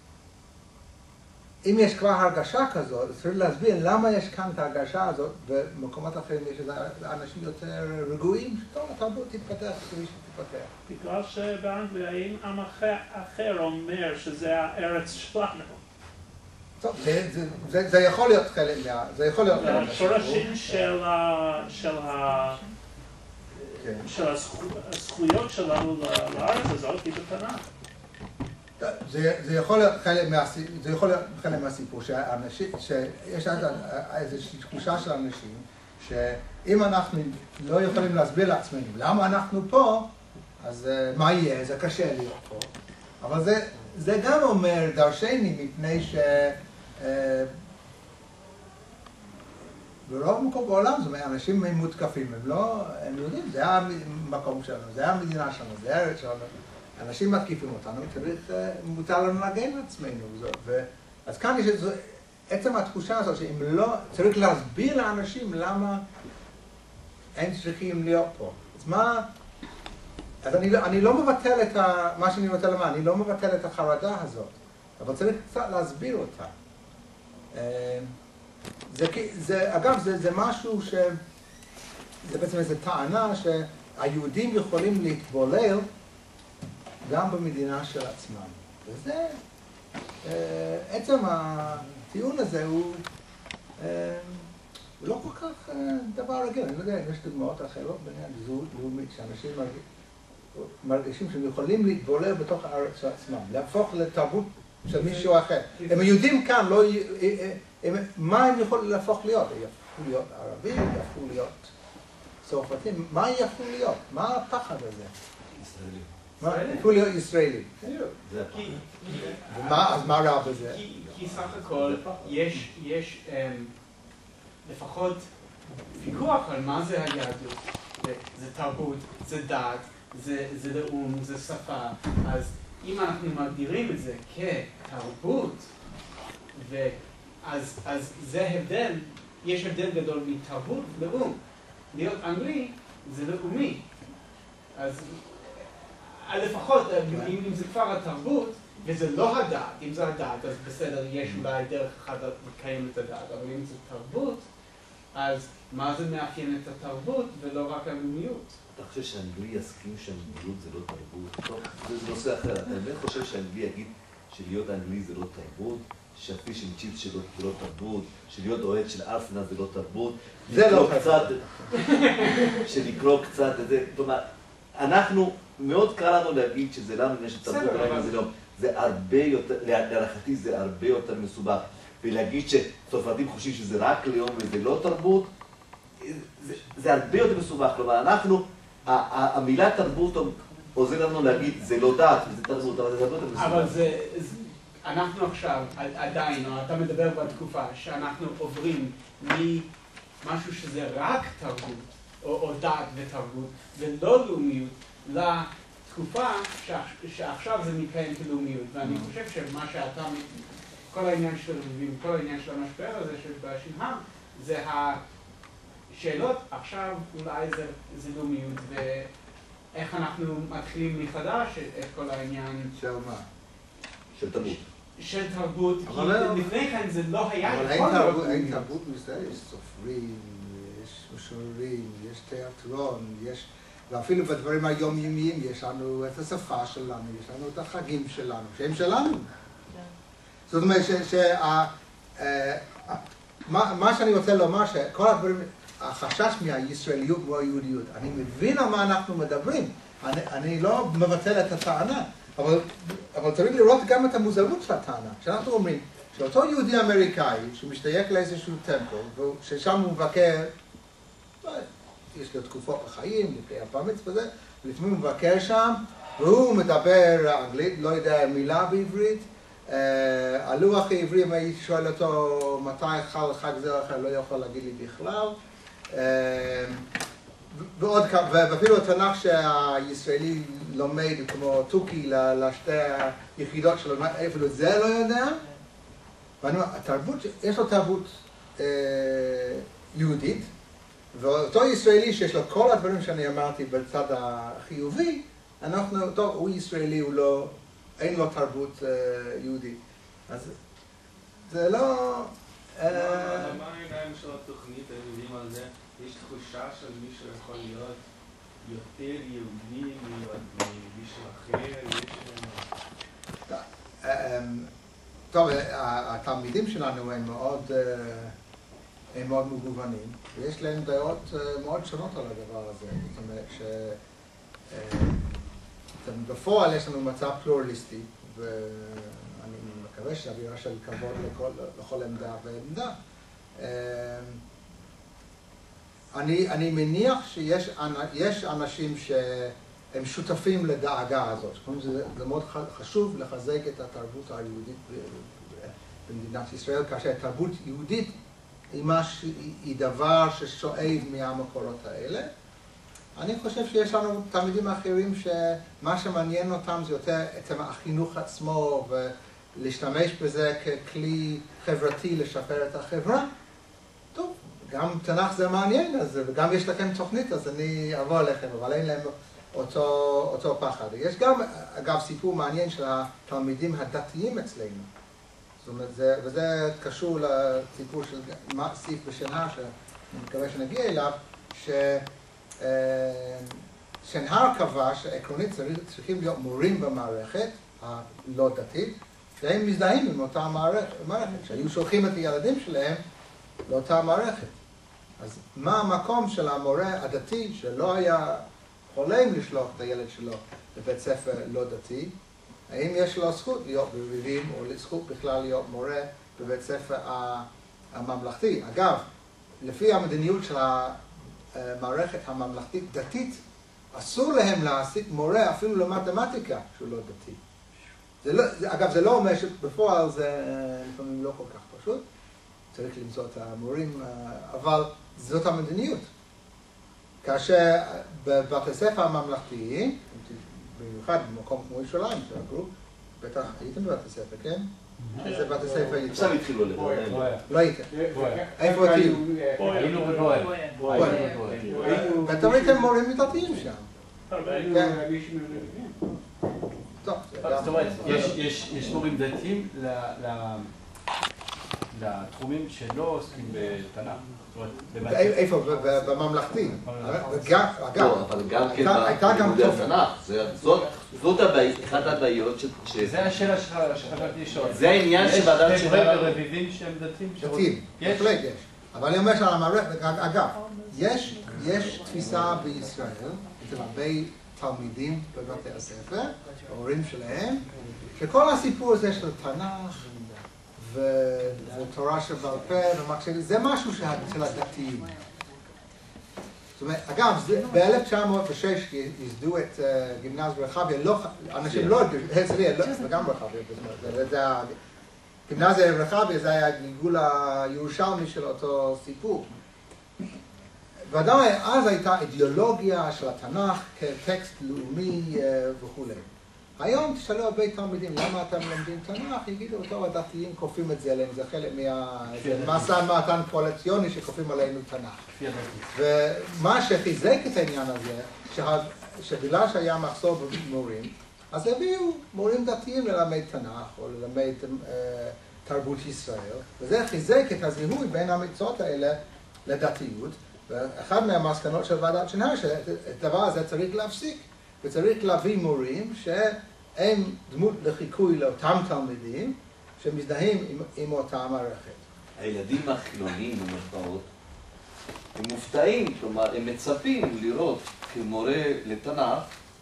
אם יש כבר הרגשה כזאת, צריך להסביר למה יש כאן את ההרגשה הזאת, במקומות אחרים יש אנשים יותר רגועים, שטוב, התרבות תתפתח, כפי שתתפתח.
בגלל שבאנגליה, אם עם אחר אומר שזה הארץ שלנו.
טוב, זה, זה, זה, זה יכול להיות חלק מה... זה יכול להיות חלק מה...
השורשים של ה... של ה... של הזכויות שלנו לארץ הזאת היא בתנ"ך.
זה, זה יכול להיות חלק מהסיפור, זה יכול להיות חלק מהסיפור, שאנשים, שיש איזושהי תחושה של אנשים, שאם אנחנו לא יכולים להסביר לעצמנו למה אנחנו פה, אז מה יהיה? זה קשה להיות פה. אבל זה, זה גם אומר דרשני מפני ש... ברוב מקום בעולם, זאת אומרת, אנשים הם מותקפים, הם לא, הם יודעים, זה המקום שלנו, זה המדינה שלנו, זה הארץ שלנו. אנשים מתקיפים אותנו, צריך, מותר לנו להגן על עצמנו. ו... אז כאן יש את עצם התחושה הזאת, שאם לא, צריך להסביר לאנשים למה הם צריכים להיות פה. אז מה, אז אני, אני לא מבטל את ה, מה שאני רוצה לומר, אני לא מבטל את החרדה הזאת, אבל צריך קצת להסביר אותה. זה, זה, אגב, זה, זה משהו ש... זה בעצם איזו טענה שהיהודים יכולים להתבולל גם במדינה של עצמם. וזה, עצם הטיעון הזה הוא, הוא לא כל כך דבר רגיל. אני לא יודע אם יש דוגמאות אחרות בעניין זהות לאומית, שאנשים מרגישים שהם יכולים להתבולל בתוך הארץ של עצמם, להפוך לתרבות של מישהו אחר. הם היהודים כאן, לא, הם, מה הם יכולים להפוך להיות? הם יהפכו להיות ערבים, הם יהפכו להיות צרפתים, מה יהפכו להיות? מה הפחד הזה?
ישראלים.
מה? יהפכו להיות ישראלים.
זה הפחד.
ומה, אז מה רע בזה?
כי, כי סך הכל יש, יש um, לפחות ויכוח על מה זה היהדות. זה, זה תרבות, זה דת, זה, זה לאום, זה שפה. אז אם אנחנו מגדירים את זה כתרבות, ואז, אז זה הבדל, יש הבדל גדול מתרבות לאום. להיות אנגלי זה לאומי. אז לפחות, אם, אם זה כבר התרבות, וזה לא הדת, אם זה הדת, אז בסדר, יש אולי דרך אחת לקיים את הדת, אבל אם זה תרבות, אז מה זה מאפיין את התרבות ולא רק הלאומיות?
אתה חושב שהאנגלי יסכים שהאנגליות זה לא תרבות? טוב, זה נושא אחר. אתה באמת חושב שהאנגלי יגיד שלהיות אנגלי זה לא תרבות? שהפיש עם צ'יפס שלו זה לא תרבות? שלהיות אוהד של ארסנל זה לא תרבות?
זה לא
תרבות. שלקרוא קצת את זה. כלומר, אנחנו, מאוד קל לנו להגיד שזה לנו עניין של תרבות, אבל זה לא. זה הרבה יותר, להערכתי זה הרבה יותר מסובך. ולהגיד שצרפתים חושבים שזה רק לאום וזה לא תרבות, זה, זה הרבה יותר מסובך. כלומר, אנחנו, המילה תרבות עוזר לנו להגיד, זה לא דת, זה תרבות, אבל זה הרבה יותר מסובך.
אבל זה, אנחנו עכשיו עדיין, או אתה מדבר בתקופה, שאנחנו עוברים ממשהו שזה רק תרבות, או, או דת ותרבות, ולא לאומיות, לתקופה שעכשיו זה מתקיים כלאומיות. ואני חושב שמה שאתה, כל העניין של רביבים, כל העניין של המשבר הזה שבשנהב, זה השאלות, עכשיו אולי זה, זה לאומיות, ואיך אנחנו מתחילים מחדש את כל העניין.
של מה?
של תרבות.
של תרבות, כי לפני כן זה לא היה
אבל אין תרבות בישראל, יש סופרים, יש משוררים, יש תיאטרון, יש... ואפילו בדברים היומיומיים יש לנו את השפה שלנו, יש לנו את החגים שלנו, שהם שלנו. זאת אומרת מה שאני רוצה לומר, שכל הדברים, החשש מהישראליות והיהודיות, אני מבין על מה אנחנו מדברים, אני לא מבטל את הטענה, אבל צריך לראות גם את המוזרות של הטענה. כשאנחנו אומרים שאותו יהודי אמריקאי שמשתייך לאיזשהו טמפל, ששם הוא מבקר, יש לו תקופות בחיים, לפני הפעמץ וזה, ולפעמים הוא מבקר שם, והוא מדבר אנגלית, לא יודע מילה בעברית, הלוח העברי, אם הייתי שואל אותו מתי חל חג זה או אחר, לא יכול להגיד לי בכלל. ועוד כמה, ואפילו התנ"ך שהישראלי לומד כמו תוכי לשתי היחידות שלו, אפילו זה לא יודע. ואני אומר, התרבות, יש לו תרבות יהודית, ואותו ישראלי שיש לו כל הדברים שאני אמרתי בצד החיובי, אנחנו, טוב, הוא ישראלי, הוא לא, אין לו תרבות יהודית. אז זה לא...
מה העיניים של התוכנית, הם יודעים על זה? יש תחושה של מישהו יכול להיות יותר יהודי ממישהו אחר?
טוב, התלמידים שלנו הם מאוד... הם מאוד מגוונים, ויש להם דעות מאוד שונות על הדבר הזה. זאת אומרת שבפועל יש לנו מצב פלורליסטי, ואני מקווה שהאווירה של כבוד לכל, לכל עמדה ועמדה. אני, אני מניח שיש יש אנשים שהם שותפים לדאגה הזאת. זה, זה מאוד חשוב לחזק את התרבות היהודית במדינת ישראל, כאשר תרבות יהודית היא, מש, היא דבר ששואב מהמקורות האלה. אני חושב שיש לנו תלמידים אחרים שמה שמעניין אותם זה יותר את החינוך עצמו ולהשתמש בזה ככלי חברתי לשפר את החברה. טוב, גם תנ"ך זה מעניין, אז, וגם יש לכם תוכנית, אז אני אבוא עליכם, אבל אין להם אותו, אותו פחד. יש גם, אגב, סיפור מעניין של התלמידים הדתיים אצלנו. זאת אומרת, זה, וזה קשור לסיפור של סיף בשנהר, שאני מקווה שנגיע אליו, ש... שנהר קבע שעקרונית צריכים להיות מורים במערכת הלא דתית, שהם מזדהים עם אותה מערכת, שהיו שולחים את הילדים שלהם לאותה מערכת. אז מה המקום של המורה הדתי שלא היה חולם לשלוח את הילד שלו לבית ספר לא דתי? האם יש לו זכות להיות ברביבים או זכות בכלל להיות מורה בבית ספר הממלכתי? אגב, לפי המדיניות של המערכת הממלכתית דתית, אסור להם להעסיק מורה אפילו למתמטיקה שהוא לא דתי. זה לא, זה, אגב, זה לא אומר שבפועל זה לפעמים לא כל כך פשוט, צריך למצוא את המורים, אבל זאת המדיניות. כאשר בבתי ספר הממלכתיים, במיוחד במקום כמו ירושלים, שהגרו, בטח הייתם בבתי ספר, כן? איזה בתי ספר הייתם?
עכשיו התחילו לדבר.
לא הייתם. איפה הייתם?
היינו בבוהן.
ואתם הייתם מורים דתיים שם. טוב,
זאת אומרת, יש מורים דתיים לתחומים שלא עוסקים בתנ"ך.
איפה? בממלכתי.
לא, אבל גם כן בלימודי התנ"ך. זאת אחת הבעיות ש...
זה השאלה שחשבתי לשאול.
זה העניין שוועדת
יש חבר'ה ורביבים שהם דתיים?
דתיים, בהחלט יש. אבל אני אומר שעל המערכת, אגב, יש תפיסה בישראל, אצל הרבה תלמידים בבתי הספר, ההורים שלהם, שכל הסיפור הזה של תנ"ך ותורה שבעל פה ומחשבים, זה משהו של הדתיים. זאת אומרת, אגב, ב-אלף תשע מאות ושש ייסדו את גימנזיה רחביה, אנשים לא, הרצליה, וגם רחביה, גימנזיה רחביה זה היה הגלגול הירושלמי של אותו סיפור. ודאי, אז הייתה אידיאולוגיה של התנ"ך כטקסט לאומי וכו'. היום תשאלו הרבה תלמידים, למה אתם לומדים תנ"ך? יגידו, טוב, הדתיים כופים את זה עליהם, זה חלק מהמסע מתן קואליציוני שכופים עלינו תנ"ך. ומה שחיזק את העניין הזה, שבגלל שהיה מחסור במורים, אז הביאו מורים דתיים ללמד תנ"ך או ללמד תרבות ישראל, וזה חיזק את הזיהוי בין המקצועות האלה לדתיות, ואחת מהמסקנות של ועדת שנהר, שאת הדבר הזה צריך להפסיק. וצריך להביא מורים שהם דמות לחיקוי לאותם תלמידים שמזדהים עם, עם אותה מערכת.
הילדים החילוניים במרכאות, הם מופתעים, כלומר, הם מצפים לראות כמורה לתנ"ך,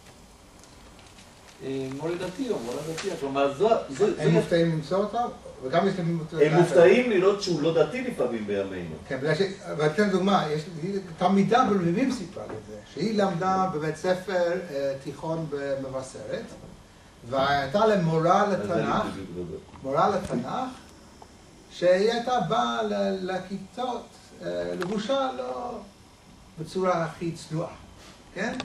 מורה דתי או מורה דתי, כלומר, זו... זו
הם זו... מופתעים למצוא אותם? וגם יש להם...
הם מופתעים לראות שהוא לא דתי לפעמים בימינו.
כן, בגלל ש... ואתן דוגמה, יש תלמידה ברביבים סיפרה את זה, שהיא למדה בבית ספר תיכון במבשרת, והייתה לה מורה לתנ"ך, מורה לתנ"ך, שהיא הייתה באה לכיתות, לבושה לא בצורה הכי צנועה, כן?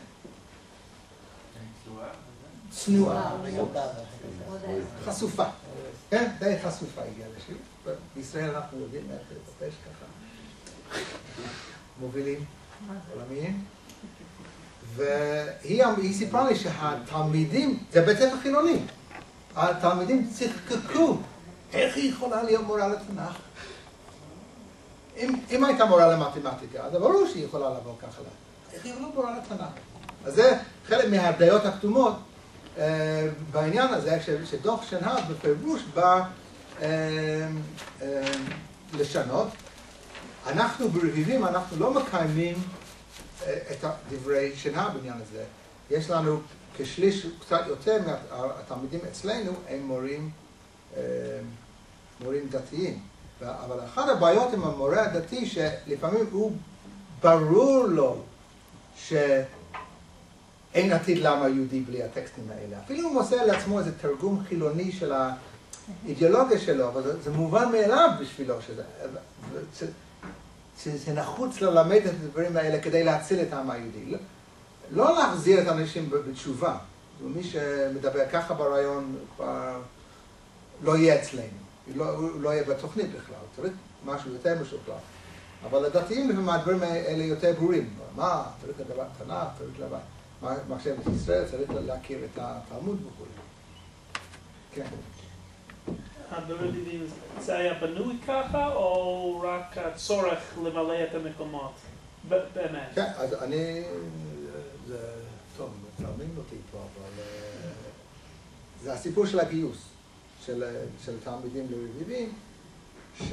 צנועה. חשופה. כן, די חשופה הגיעה לשם. בישראל אנחנו יודעים איך לטפש ככה. מובילים עולמיים. והיא סיפרה לי שהתלמידים, זה בית ספר חילוני, התלמידים צחקקו, איך היא יכולה להיות מורה לתנ"ך? אם, אם הייתה מורה למתמטיקה, אז ברור שהיא יכולה לבוא ככה. איך היא יכולה מורה לתנ"ך? אז זה חלק מההדיות הכתומות uh, בעניין הזה, שדוח שנהר בפירוש בא uh, uh, לשנות. אנחנו ברביבים, אנחנו לא מקיימים uh, את דברי שנהר בעניין הזה. יש לנו כשליש, קצת יותר מהתלמידים אצלנו, הם מורים, uh, מורים דתיים. אבל אחת הבעיות עם המורה הדתי, שלפעמים הוא ברור לו שאין עתיד לעם היהודי בלי הטקסטים האלה. אפילו הוא עושה לעצמו איזה תרגום חילוני של האידיאולוגיה שלו, אבל זה, זה מובן מאליו בשבילו. שזה, שזה נחוץ ללמד את הדברים האלה כדי להציל את העם היהודי. לא להחזיר את האנשים בתשובה. מי שמדבר ככה ברעיון כבר לא יהיה אצלנו, הוא לא יהיה בתוכנית בכלל, צריך משהו יותר משוכלל. אבל לדתיים לפעמים הדברים האלה יותר ברורים. מה? צריך לדבר תנ"ך, צריך לדבר מחשבת ישראל, צריך להכיר את התלמוד וכו'. כן.
הדברים, זה היה בנוי ככה, או רק הצורך למלא את המקומות? באמת.
כן, אז אני... זה טוב, מצלמים אותי פה, אבל... זה הסיפור של הגיוס, של תלמידים לרביבים, ש...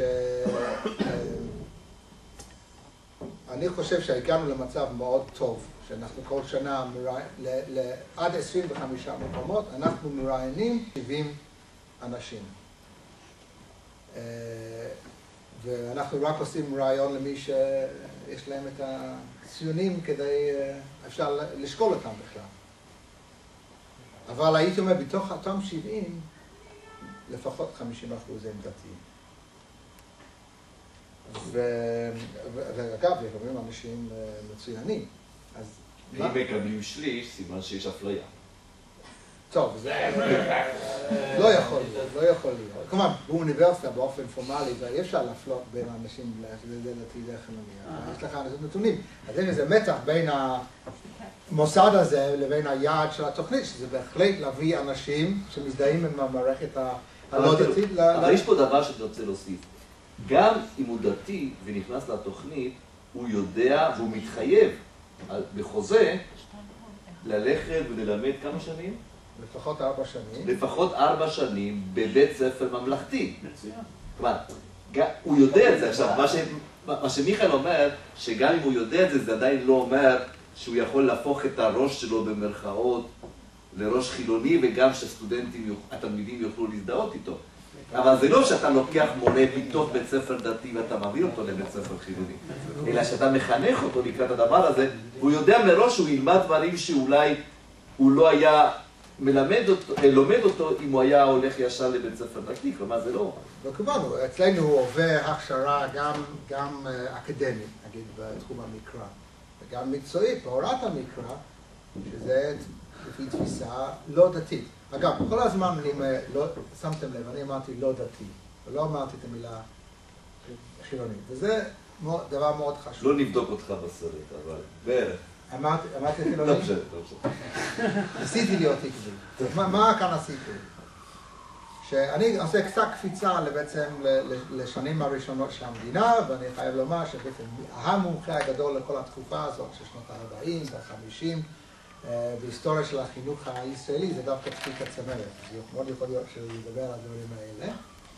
אני חושב שהגענו למצב מאוד טוב, שאנחנו כל שנה, עד עשרים וחמישה מקומות, אנחנו מראיינים שבעים אנשים. ואנחנו רק עושים ראיון למי שיש להם את הציונים כדי, אפשר לשקול אותם בכלל. אבל הייתי אומר, בתוך אותם שבעים, לפחות חמישים אחוז הם דתיים. ואגב, לפעמים אנשים מצוינים.
ואם מקבלים שליש, סימן שיש אפליה.
טוב, זה לא יכול להיות, לא יכול להיות. כלומר, באוניברסיטה באופן פורמלי, אי אפשר להפלות בין האנשים לדתי לחילוני. יש לך נתונים. אז יש איזה מתח בין המוסד הזה לבין היעד של התוכנית, שזה בהחלט להביא אנשים שמזדהים עם המערכת הלא דתית.
אבל יש פה דבר שאני רוצה להוסיף. גם אם הוא דתי ונכנס לתוכנית, הוא יודע והוא מתחייב בחוזה ללכת וללמד כמה שנים?
לפחות ארבע שנים.
לפחות ארבע שנים בבית ספר ממלכתי. כלומר, הוא יודע את זה. עכשיו, מה שמיכאל אומר, שגם אם הוא יודע את זה, זה עדיין לא אומר שהוא יכול להפוך את הראש שלו במרכאות לראש חילוני, וגם שהסטודנטים, התלמידים יוכלו להזדהות איתו. אבל זה לא שאתה לוקח מורה מתוך בית ספר דתי ואתה מביא אותו לבית ספר חילוני, אלא שאתה מחנך אותו לקראת הדבר הזה, והוא יודע מראש שהוא ילמד דברים שאולי הוא לא היה מלמד אותו, לומד אותו אם הוא היה הולך ישר לבית ספר דתי, כלומר זה לא...
וכמובן, אצלנו הוא עובר הכשרה גם, גם אקדמית, נגיד, בתחום המקרא, וגם מקצועית, בהוראת המקרא, שזה לפי תפיסה לא דתית. אגב, כל הזמן, אם לא, שמתם לב, אני אמרתי לא דתי, ולא אמרתי את המילה חילונית, וזה דבר מאוד חשוב.
לא נבדוק אותך בסרט, אבל בערך.
אמרתי, אמרתי חילונית?
לא משנה, לא משנה.
ניסיתי להיות עקבי. מה כאן עשיתי? שאני עושה קצת קפיצה בעצם לשנים הראשונות של המדינה, ואני חייב לומר שבעצם המומחה הגדול לכל התקופה הזאת, של שנות ה-ארבעים וה-חמישים, בהיסטוריה של החינוך הישראלי, זה דווקא צביקה צמרת. זה מאוד יכול להיות שהוא ידבר על הדברים האלה.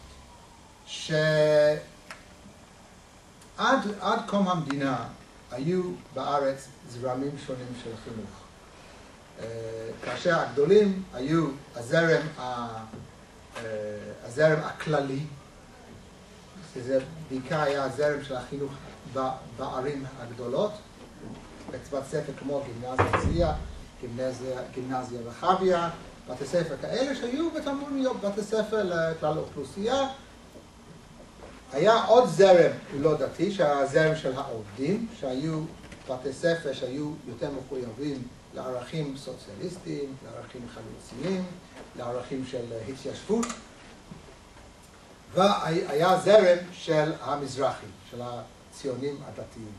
שעד קום המדינה היו בארץ זרמים שונים של חינוך. כאשר הגדולים היו הזרם, הזרם הכללי, שזה בעיקר היה הזרם של החינוך בערים הגדולות, בצבא ספר כמו גימנסיה הרצליה, גימנסיה רחביה, בתי ספר כאלה שהיו בתלמוד להיות בתי ספר לכלל האוכלוסייה. היה עוד זרם לא דתי, שהיה הזרם של העובדים, שהיו בתי ספר שהיו יותר מחויבים לערכים סוציאליסטיים, לערכים חלוציים, לערכים של התיישבות. והיה זרם של המזרחים, של הציונים הדתיים.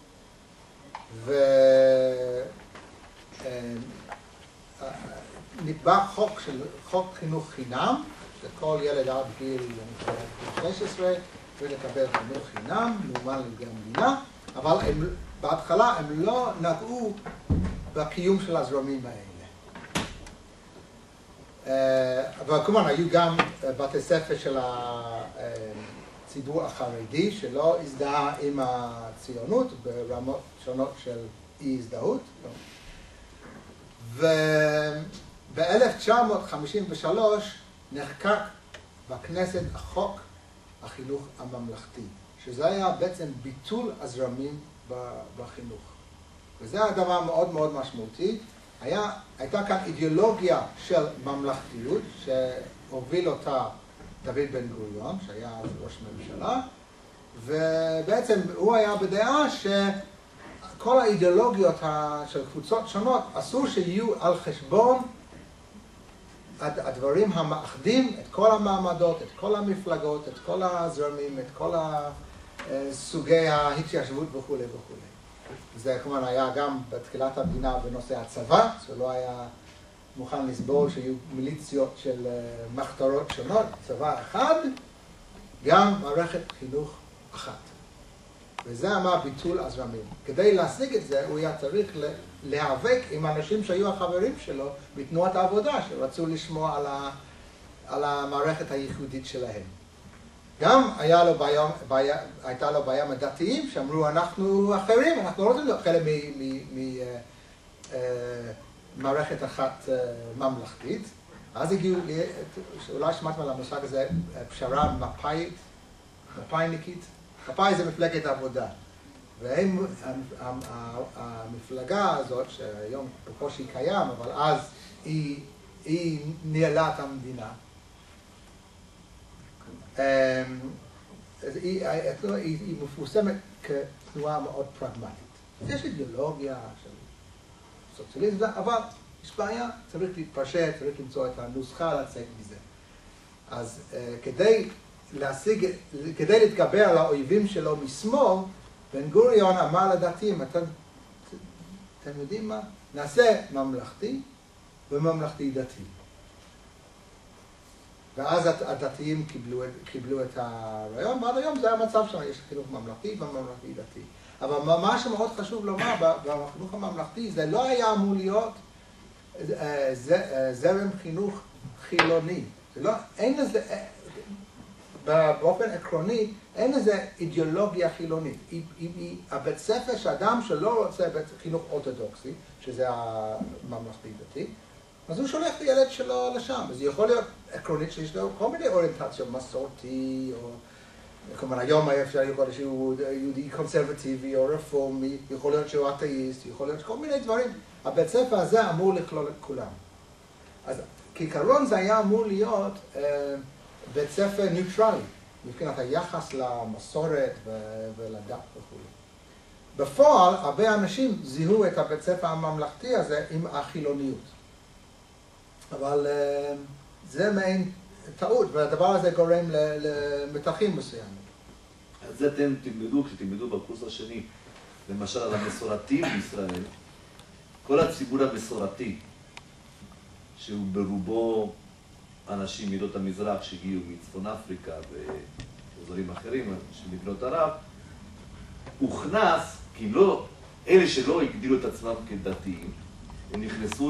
ונקבע חוק של חוק חינוך חינם, שכל ילד עד גיל שש עשרה ולקבל חינוך חינם, מאומן על ידי המדינה, אבל הם, בהתחלה הם לא נגעו בקיום של הזרמים האלה. אבל כמובן היו גם בתי ספר של הציבור החרדי שלא הזדהה עם הציונות ברמות שונות של אי הזדהות. וב-אלף תשע מאות חמישים ושלוש נחקק בכנסת החוק החינוך הממלכתי, שזה היה בעצם ביטול הזרמים בחינוך. וזה הדבר מאוד מאוד משמעותי. היה, הייתה כאן אידיאולוגיה של ממלכתיות שהוביל אותה דוד בן גוריון, שהיה אז ראש ממשלה, ובעצם הוא היה בדעה שכל האידיאולוגיות של קבוצות שונות אסור שיהיו על חשבון הדברים המאחדים את כל המעמדות, את כל המפלגות, את כל הזרמים, את כל סוגי ההתיישבות וכו' וכו'. זה כמובן היה גם בתחילת המדינה בנושא הצבא, שלא היה מוכן לסבול שיהיו מיליציות של מחתרות שונות, צבא אחד, גם מערכת חינוך אחת. וזה אמר ביטול הזרמים. כדי להשיג את זה הוא היה צריך להיאבק עם אנשים שהיו החברים שלו בתנועת העבודה, שרצו לשמוע על, ה, על המערכת הייחודית שלהם. גם היה לו בעיה, בעיה, הייתה לו בעיה מדתיים שאמרו אנחנו אחרים, אנחנו לא רוצים להיות חלק ממערכת אחת ממלכתית. אז הגיעו, אולי שמעתם על המושג הזה, פשרה מפאית, מפאיניקית. מפאי זה מפלגת העבודה. והם, המפלגה הזאת, שהיום בקושי קיים, אבל אז היא, היא ניהלה את המדינה. אז היא, היא, היא מפורסמת כתנועה מאוד פרגמטית. יש אידיאולוגיה של סוציאליזם, אבל יש בעיה, צריך להתפשט, צריך למצוא את הנוסחה לצאת מזה. אז כדי להשיג, כדי להתגבר על האויבים שלו משמאל, בן גוריון אמר לדתיים, אתם, אתם יודעים מה? נעשה ממלכתי וממלכתי דתי. ואז הדתיים קיבלו, קיבלו את הרעיון, ועד היום זה המצב שלנו, יש חינוך ממלכתי וממלכתי דתי. אבל מה שמאוד חשוב לומר, בחינוך הממלכתי זה לא היה אמור להיות זרם חינוך חילוני. זה לא, אין לזה, באופן עקרוני, אין לזה אידיאולוגיה חילונית. היא, היא, היא, הבית ספר שאדם שלא רוצה בית חינוך אורתודוקסי, שזה הממלכתי דתי, אז הוא שולח את הילד שלו לשם. אז יכול להיות עקרונית שיש לו כל מיני אוריינטציות, מסורתי, או כלומר היום אפשר יכול להיות שהוא יהודי קונסרבטיבי או רפורמי, יכול להיות שהוא אתאיסט, יכול להיות כל מיני דברים. הבית ספר הזה אמור לכלול את כולם. אז כעיקרון זה היה אמור להיות אה, בית ספר ניוטרלי, מבחינת היחס למסורת ולדת וכו'. בפועל, הרבה אנשים זיהו את הבית ספר הממלכתי הזה עם החילוניות. אבל uh, זה מעין טעות, והדבר הזה גורם למתחים מסוימים.
אז זה אתם תלמדו, כשתלמדו בקורס השני, למשל על המסורתיים בישראל, כל הציבור המסורתי, שהוא ברובו אנשים מעדות המזרח שהגיעו מצפון אפריקה ואזורים אחרים של מדינות ערב, הוכנס, כי לא, אלה שלא הגדילו את עצמם כדתיים, הם נכנסו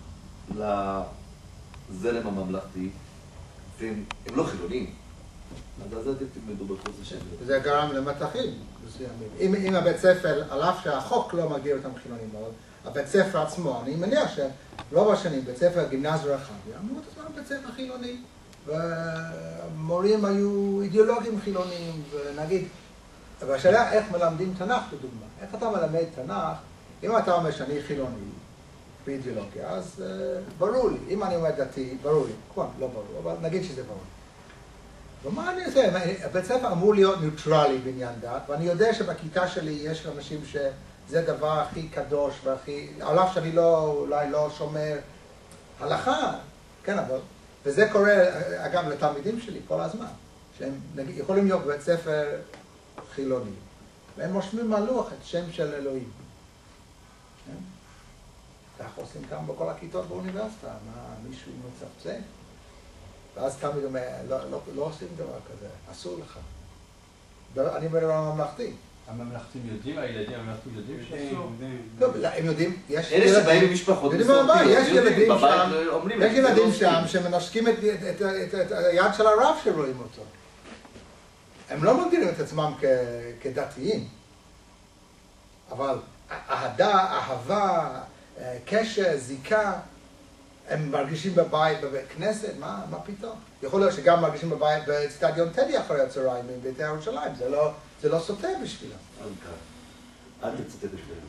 לזרם הממלכתי, והם לא חילונים. אז זה אתם תלמדו בקורס השני.
זה גרם למתחים מסוימים. אם, אם הבית ספר, על אף שהחוק לא מגדיר אותם חילונים מאוד, הבית ספר עצמו, אני מניח שרוב השנים, בית ספר גימנסיה רחביה, אמרו את עצמם בית ספר חילוני, ומורים היו אידיאולוגים חילוניים, ונגיד, והשאלה איך מלמדים תנ"ך, לדוגמה. איך אתה מלמד תנ"ך, אם אתה אומר שאני חילוני באידיאולוגיה, אז uh, ברור לי. אם אני אומר דתי, ברור לי. כבר, לא ברור, אבל נגיד שזה ברור. ומה אני עושה? הבית ספר אמור להיות ניוטרלי בעניין דת, ואני יודע שבכיתה שלי יש אנשים שזה הדבר הכי קדוש והכי, על אף שאני לא, אולי לא שומר הלכה, כן, אבל, וזה קורה, אגב, לתלמידים שלי כל הזמן, שהם נגיד, יכולים להיות בבית ספר חילוני, והם רושמים על לוח את שם של אלוהים. כן? כך עושים כאן בכל הכיתות באוניברסיטה, מה, מישהו מצפצף? ואז תמיד אומר, לא, לא, לא עושים דבר כזה, אסור לך. אני אומר לממלכתי.
הממלכתים יודעים, הילדים הממלכתים יודעים שאסור?
לא, הם יודעים, יש
ילדים... אלה שבאים ממשפחות מסורתיות,
יש ילדים שם, יש ילדים שם שמנשקים את היד של הרב שרואים אותו. הם לא מגדירים את עצמם כדתיים, אבל אהדה, אהבה, קשר, זיקה, הם מרגישים בבית בבית כנסת, מה, מה פתאום? יכול להיות שגם מרגישים בבית בסטדיון טדי אחרי הצהריים בביתי ירושלים, זה לא, זה לא סותר בשבילם.
אל תצטט בשבילם.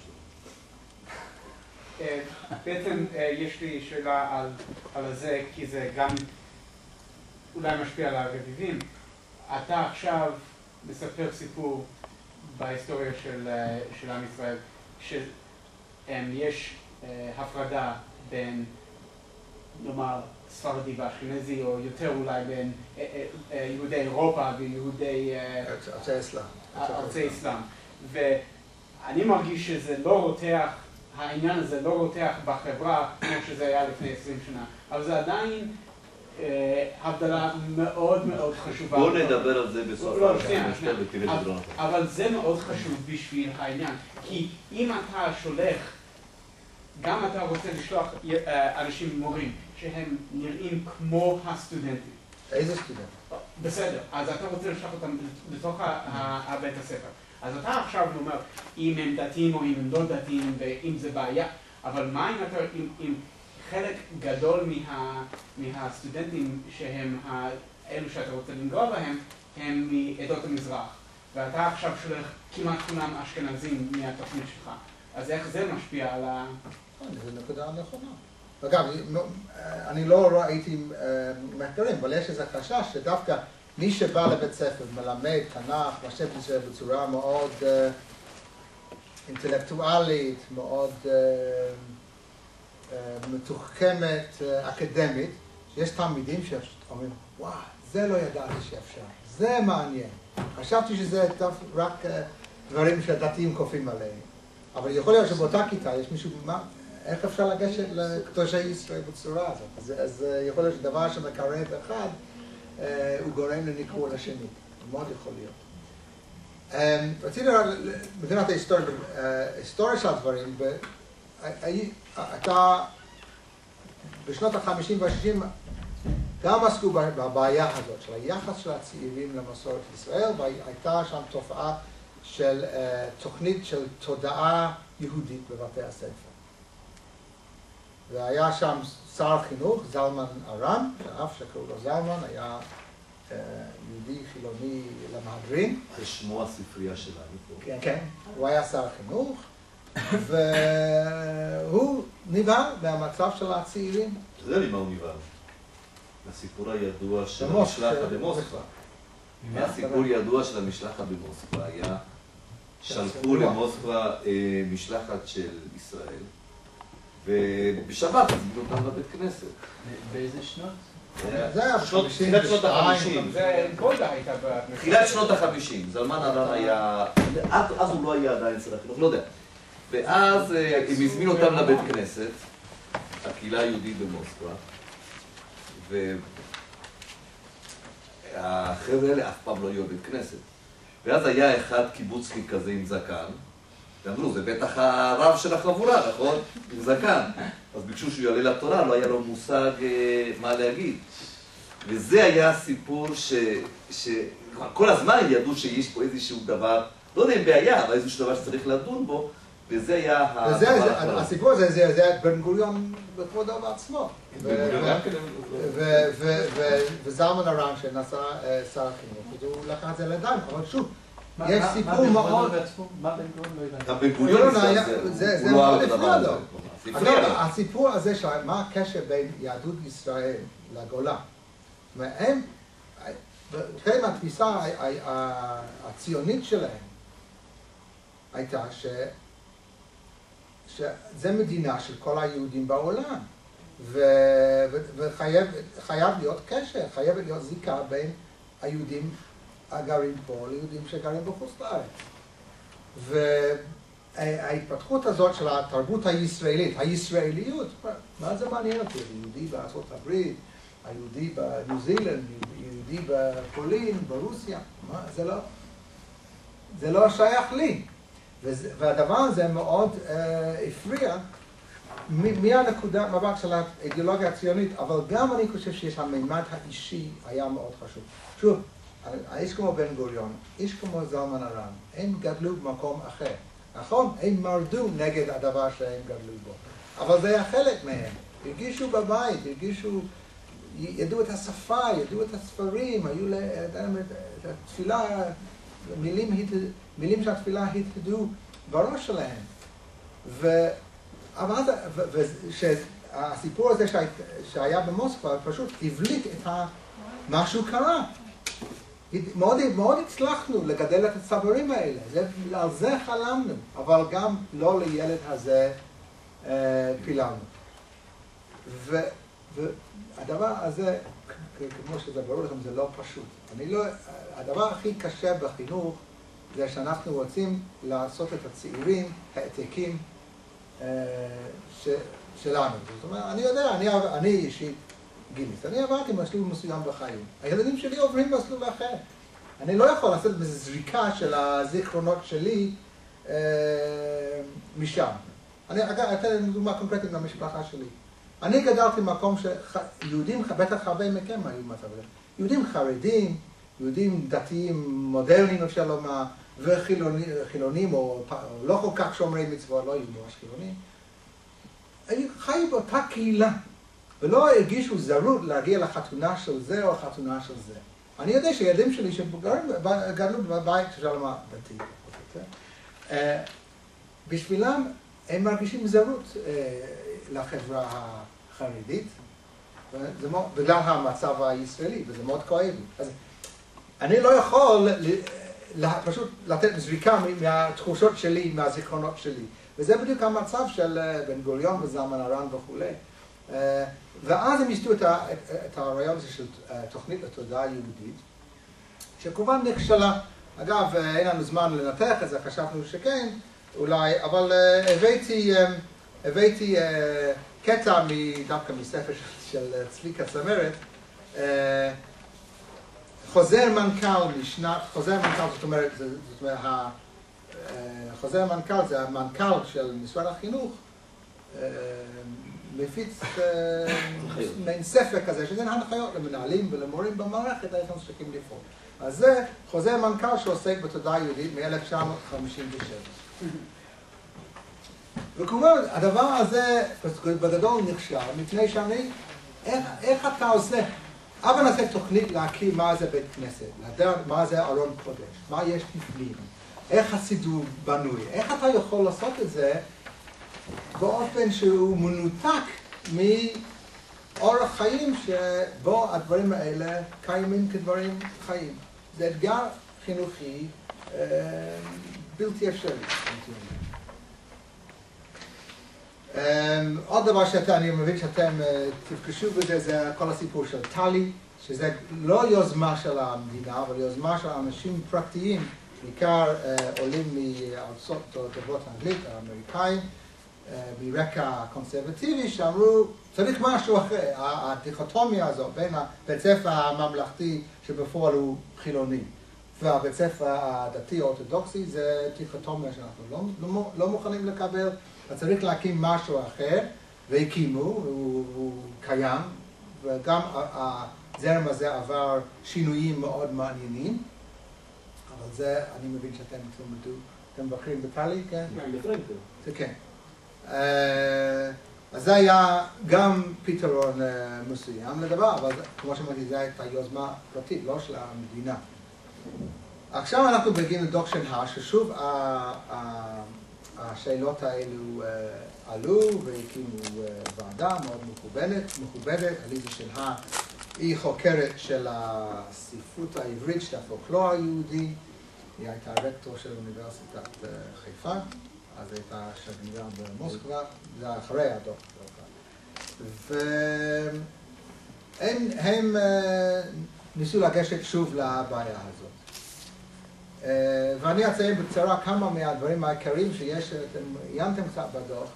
בעצם יש לי שאלה על, על זה, כי זה גם אולי משפיע על הרביבים. אתה עכשיו מספר סיפור בהיסטוריה של, של עם ישראל, שיש הפרדה בין, נאמר, ספרדי ואשכנזי, או יותר אולי בין יהודי אירופה ויהודי
ארצי אסלאם.
ארצי אסלאם. ואני מרגיש שזה לא רותח, העניין הזה לא רותח בחברה כמו שזה היה לפני עשרים שנה, אבל זה עדיין הבדלה מאוד מאוד חשובה.
בואו נדבר על זה בסוף המשפט ותראה פתרונות.
אבל זה מאוד חשוב בשביל העניין, כי אם אתה שולח, גם אתה רוצה לשלוח אנשים מורים שהם נראים כמו הסטודנטים.
איזה סטודנט?
בסדר, אז אתה רוצה לשלוח אותם לתוך הבית הספר. אז אתה עכשיו אומר, אם הם דתיים או אם הם לא דתיים ואם זה בעיה, אבל מה אם אתה, אם, אם חלק גדול מה, מהסטודנטים שהם אלו שאתה רוצה לנגוע בהם, הם מעדות המזרח, ואתה עכשיו שולח כמעט כולם אשכנזים מהתוכנית שלך, אז איך זה משפיע על ה...
זו נקודה נכונה. אגב, אני לא ראיתי מחקרים, אבל יש איזו חשש שדווקא מי שבא לבית ספר, מלמד תנ"ך, משתף בזה בצורה מאוד אינטלקטואלית, מאוד מתוחכמת, אקדמית, יש תלמידים שאומרים, וואו, זה לא ידעתי שאפשר, זה מעניין. חשבתי שזה רק דברים שהדתיים כופים עליהם. אבל יכול להיות שבאותה כיתה יש מישהו, איך אפשר לגשת לקדושי ישראל בצורה הזאת? אז, אז יכול להיות שדבר שמקרב אחד, הוא גורם לניכור לשני. מאוד יכול להיות. רציתי מבחינת ההיסטוריה של הדברים, אתה בשנות ה-חמישים וה-שישים גם עסקו בבעיה הזאת, של היחס של הצעירים למסורת ישראל, והייתה שם תופעה של תוכנית של תודעה יהודית בבתי הספר. והיה שם שר החינוך, זלמן ארם, שאף שקראו לו זלמן, היה יהודי חילוני למהדרין.
זה שמו הספרייה שלנו פה.
כן, כן. הוא היה שר החינוך, והוא נבהל מהמצב של הצעירים.
אתה יודע לי מה הוא נבהל? הסיפור הידוע של המשלחת במוסקבה. הסיפור ידוע של המשלחת במוסקבה היה שלחו למוסקבה משלחת של ישראל, ובשבת הזמינו אותם לבית כנסת.
באיזה שנות?
זה היה
תחילת שנות ה-חמישים.
זה גולדה הייתה ב...
תחילת שנות ה-חמישים. זלמן ארם היה... אז הוא לא היה עדיין שר החינוך, לא יודע. ואז הם הזמינו אותם לבית כנסת, הקהילה היהודית במוסקבה, והחבר'ה האלה אף פעם לא היו בבית כנסת. ואז היה אחד קיבוצניק כזה עם זקן, ואמרו, זה בטח הרב של החבורה, נכון? עם זקן. אז ביקשו שהוא יעלה לתורה, לא היה לו מושג מה להגיד. וזה היה הסיפור שכל הזמן ידעו שיש פה איזשהו דבר, לא יודע אם בעיה, אבל איזשהו דבר שצריך לדון בו, וזה היה
הסיפור הזה, זה היה בן גוריון בכבודו בעצמו. וזלמן ארם שנעשה שר החינוך, הוא לקח את זה לידיים, אבל שוב, יש סיפור מאוד...
מה בן גוריון לא הבנתי?
הבן גוריון
זה מאוד הפריע לו. הסיפור הזה של מה הקשר בין יהדות ישראל לגולה. והם, חלק מהתפיסה הציונית שלהם הייתה ש... שזה מדינה של כל היהודים בעולם, וחייב להיות קשר, חייב להיות זיקה בין היהודים הגרים פה ליהודים שגרים בחוץ לארץ. וההתפתחות הזאת של התרבות הישראלית, הישראליות, מה זה מעניין אותי? היהודי בארצות הברית, היהודי בניו זילנד, יהודי בפולין, ברוסיה, מה? זה לא, זה לא שייך לי. והדבר הזה מאוד הפריע מהנקודה מבט של האידיאולוגיה הציונית, אבל גם אני חושב שיש הממד האישי היה מאוד חשוב. שוב, האיש כמו בן גוריון, איש כמו זלמן ארם, הם גדלו במקום אחר. נכון? הם מרדו נגד הדבר שהם גדלו בו. אבל זה היה חלק מהם. הרגישו בבית, הרגישו, ידעו את השפה, ידעו את הספרים, היו להם את התפילה, מילים, מילים שהתפילה התהדו בראש שלהם. והסיפור הזה שהיה במוסקבה פשוט הבליט את מה שהוא קרה. מאוד, מאוד הצלחנו לגדל את הצברים האלה, זה, על זה חלמנו, אבל גם לא לילד הזה אה, פיללנו. ו, והדבר הזה, כמו שזה ברור לכם, זה לא פשוט. אני לא, הדבר הכי קשה בחינוך זה שאנחנו רוצים לעשות את הצעירים העתיקים אה, ש, שלנו. זאת אומרת, אני יודע, אני, אני אישית גיליס, אני עברתי מסלול מסוים בחיים. הילדים שלי עוברים מסלול אחר. אני לא יכול לעשות בזה זריקה של הזיכרונות שלי אה, משם. אני אתן דוגמה קונקרטית למשפחה שלי. אני גדלתי במקום שיהודים, בטח הרבה מכם היו במצב הזה, יהודים חרדים, יהודים דתיים מודרניים אפשר לומר, וחילונים או לא כל כך שומרי מצוות, לא היו ממש חילונים, חיו באותה קהילה, ולא הרגישו זרות להגיע לחתונה של זה או לחתונה של זה. אני יודע שילדים שלי שגדלו בבית אפשר לומר דתי, בשבילם הם מרגישים זרות לחברה החרדית, בגלל המצב הישראלי, וזה מאוד כואב. אז אני לא יכול פשוט לתת זריקה מהתחושות שלי, מהזיכרונות שלי. וזה בדיוק המצב של בן גוריון וזלמן ארן וכולי. ואז הם הסתו את הרעיון הזה של תוכנית לתודעה יהודית, שכמובן נכשלה. אגב, אין לנו זמן לנתח את זה, חשבנו שכן, אולי, אבל הבאתי, הבאתי קטע דווקא מספר של צביקה צמרת, חוזר מנכ"ל משנת, חוזר מנכ"ל זאת אומרת, זאת אומרת, חוזר מנכ"ל זה המנכ"ל של משרד החינוך, מפיץ מעין ספר כזה, שזה הנחיות למנהלים ולמורים במערכת, איך הם צריכים לפעול. אז זה חוזר מנכ"ל שעוסק בתודעה יהודית מ-אלף תשע מאות חמישים ושבע. וכמובן, הדבר הזה בגדול נכשל, מפני שאני, איך, איך אתה עושה? אבל נעשה תוכנית להכיר מה זה בית כנסת, לדעת מה זה ארון קודש, מה יש בפנים, איך הסידור בנוי, איך אתה יכול לעשות את זה באופן שהוא מנותק מאורח חיים שבו הדברים האלה קיימים כדברים חיים. זה אתגר חינוכי אה, בלתי אפשרי. אה, עוד דבר שאני מבין שאתם אה, תפגשו בזה, זה כל הסיפור של טלי, שזה לא יוזמה של המדינה, אבל יוזמה של אנשים פרטיים, בעיקר אה, עולים מארצות דוברות האנגלית, האמריקאים, מרקע קונסרבטיבי, שאמרו, צריך משהו אחר, הדיכוטומיה הזו בין הבית ספר הממלכתי שבפועל הוא חילוני, והבית ספר הדתי האורתודוקסי, זה דיכוטומיה שאנחנו לא, לא, לא מוכנים לקבל, צריך להקים משהו אחר, והקימו, הוא, הוא קיים, וגם הזרם הזה עבר שינויים מאוד מעניינים, אבל זה, אני מבין שאתם תלמדו, אתם מבקרים בטלי, כן? זה כן. אז זה היה גם פתרון מסוים לדבר, אבל כמו שאמרתי, זו הייתה יוזמה פרטית, לא של המדינה. עכשיו אנחנו מגיעים לדוח שנהר, ששוב השאלות האלו עלו והקימו ועדה מאוד מכובדת, מכובדת. עליזה שנהר היא חוקרת של הספרות העברית, של הפולקלור היהודי, היא הייתה רקטור של אוניברסיטת חיפה. אז הייתה שגרירה במוסקבה, זה אחרי הדוח. והם ניסו לגשת שוב לבעיה הזאת. ואני אציין בקצרה כמה מהדברים העיקריים שיש, אתם עיינתם קצת בדוח.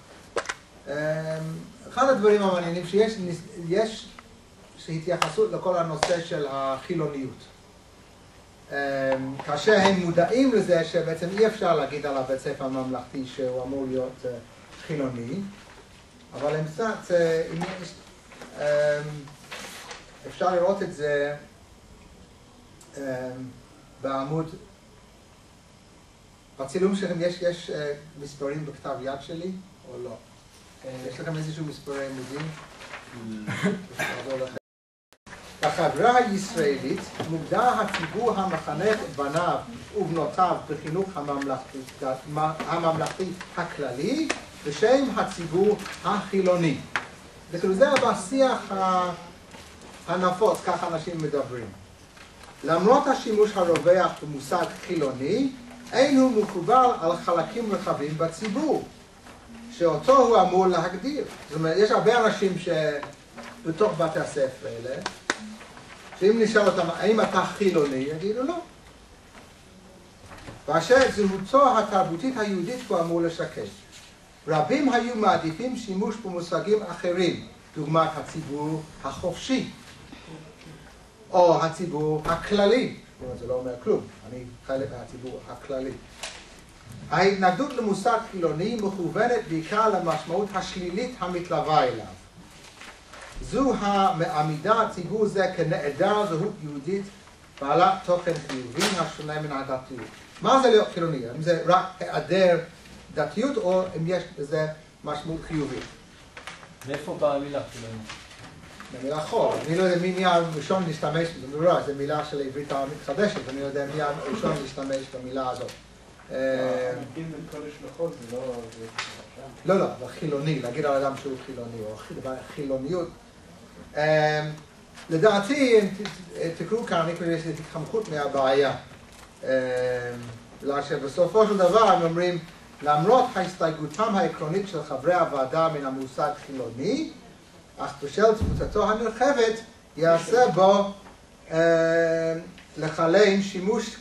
אחד הדברים המעניינים שיש יש התייחסות לכל הנושא של החילוניות. כאשר הם מודעים לזה שבעצם אי אפשר להגיד על הבית ספר הממלכתי שהוא אמור להיות חילוני, אבל הם קצת, אפשר לראות את זה בעמוד, בצילום שלכם יש, יש מספרים בכתב יד שלי או לא? יש לכם איזשהו מספרי עמודים? בחברה הישראלית מוגדר הציבור המחנך את בניו ובנותיו בחינוך הממלכתי, הממלכתי הכללי בשם הציבור החילוני. וכאילו זה בשיח הנפוץ, ככה אנשים מדברים. למרות השימוש הרווח במושג חילוני, אין הוא מקובל על חלקים רחבים בציבור, שאותו הוא אמור להגדיר. זאת אומרת, יש הרבה אנשים שבתוך בתי הספר האלה, שאם נשאל אותם, האם אתה חילוני? יגידו לא. ואשר זהותו התרבותית היהודית הוא אמור לשקף. רבים היו מעדיפים שימוש במושגים אחרים, דוגמת הציבור החופשי, או הציבור הכללי. זה לא אומר כלום, אני חלק מהציבור הכללי. ההתנגדות למושג חילוני מכוונת בעיקר למשמעות השלילית המתלווה אליו. זו המעמידה ציבור זה כנעדר זהות יהודית בעלת תוכן חיובי השונה מן הדתיות. מה זה להיות חילוני? אם זה רק היעדר דתיות או אם יש לזה משמעות חיובית?
מאיפה באה המילה חילוני?
במילה חול. אני לא יודע מי נהיה ראשון להשתמש, זו מילה של העברית המתחדשת, אני לא יודע מי נהיה ראשון להשתמש במילה הזאת.
אם בין קודש לחול זה לא...
לא, לא, זה חילוני, להגיד על אדם שהוא חילוני, או חילוניות. לדעתי, אם תקראו כאן, אני קורא לזה התחמקות מהבעיה. בגלל שבסופו של דבר הם אומרים, למרות ההסתייגותם העקרונית של חברי הוועדה מן המושג חילוני, אך בשל תפוצתו הנרחבת, יעשה בו לחלן שימוש,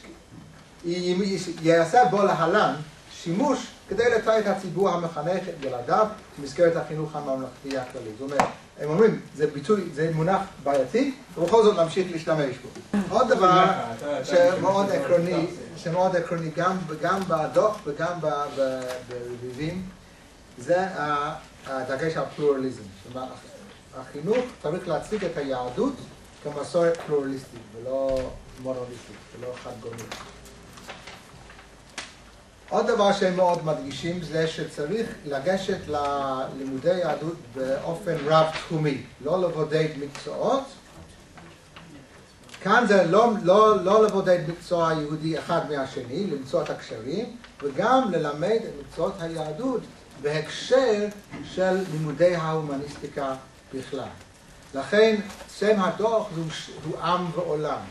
יעשה בו להלן שימוש כדי לתאר את הציבור המחנך את ילדיו במסגרת החינוך הממלכתי הכללי. זאת אומרת, הם אומרים, זה ביטוי, זה מונח בעייתי, ובכל זאת נמשיך להשתמש בו. עוד דבר שמאוד עקרוני, שמאוד עקרוני גם בדוח וגם ברביבים, זה הדגש על פלורליזם. החינוך צריך להציג את היהדות כמסורת פלורליסטית ולא מונוליסטית, ולא חד-גונית. עוד דבר שהם מאוד מדגישים זה שצריך לגשת ללימודי יהדות באופן רב-תחומי, לא לבודד מקצועות. כאן זה לא, לא, לא לבודד מקצוע יהודי אחד מהשני, למצוא את הקשרים, וגם ללמד את מקצועות היהדות בהקשר של לימודי ההומניסטיקה בכלל. לכן שם הדוח הוא, הוא עם ועולם.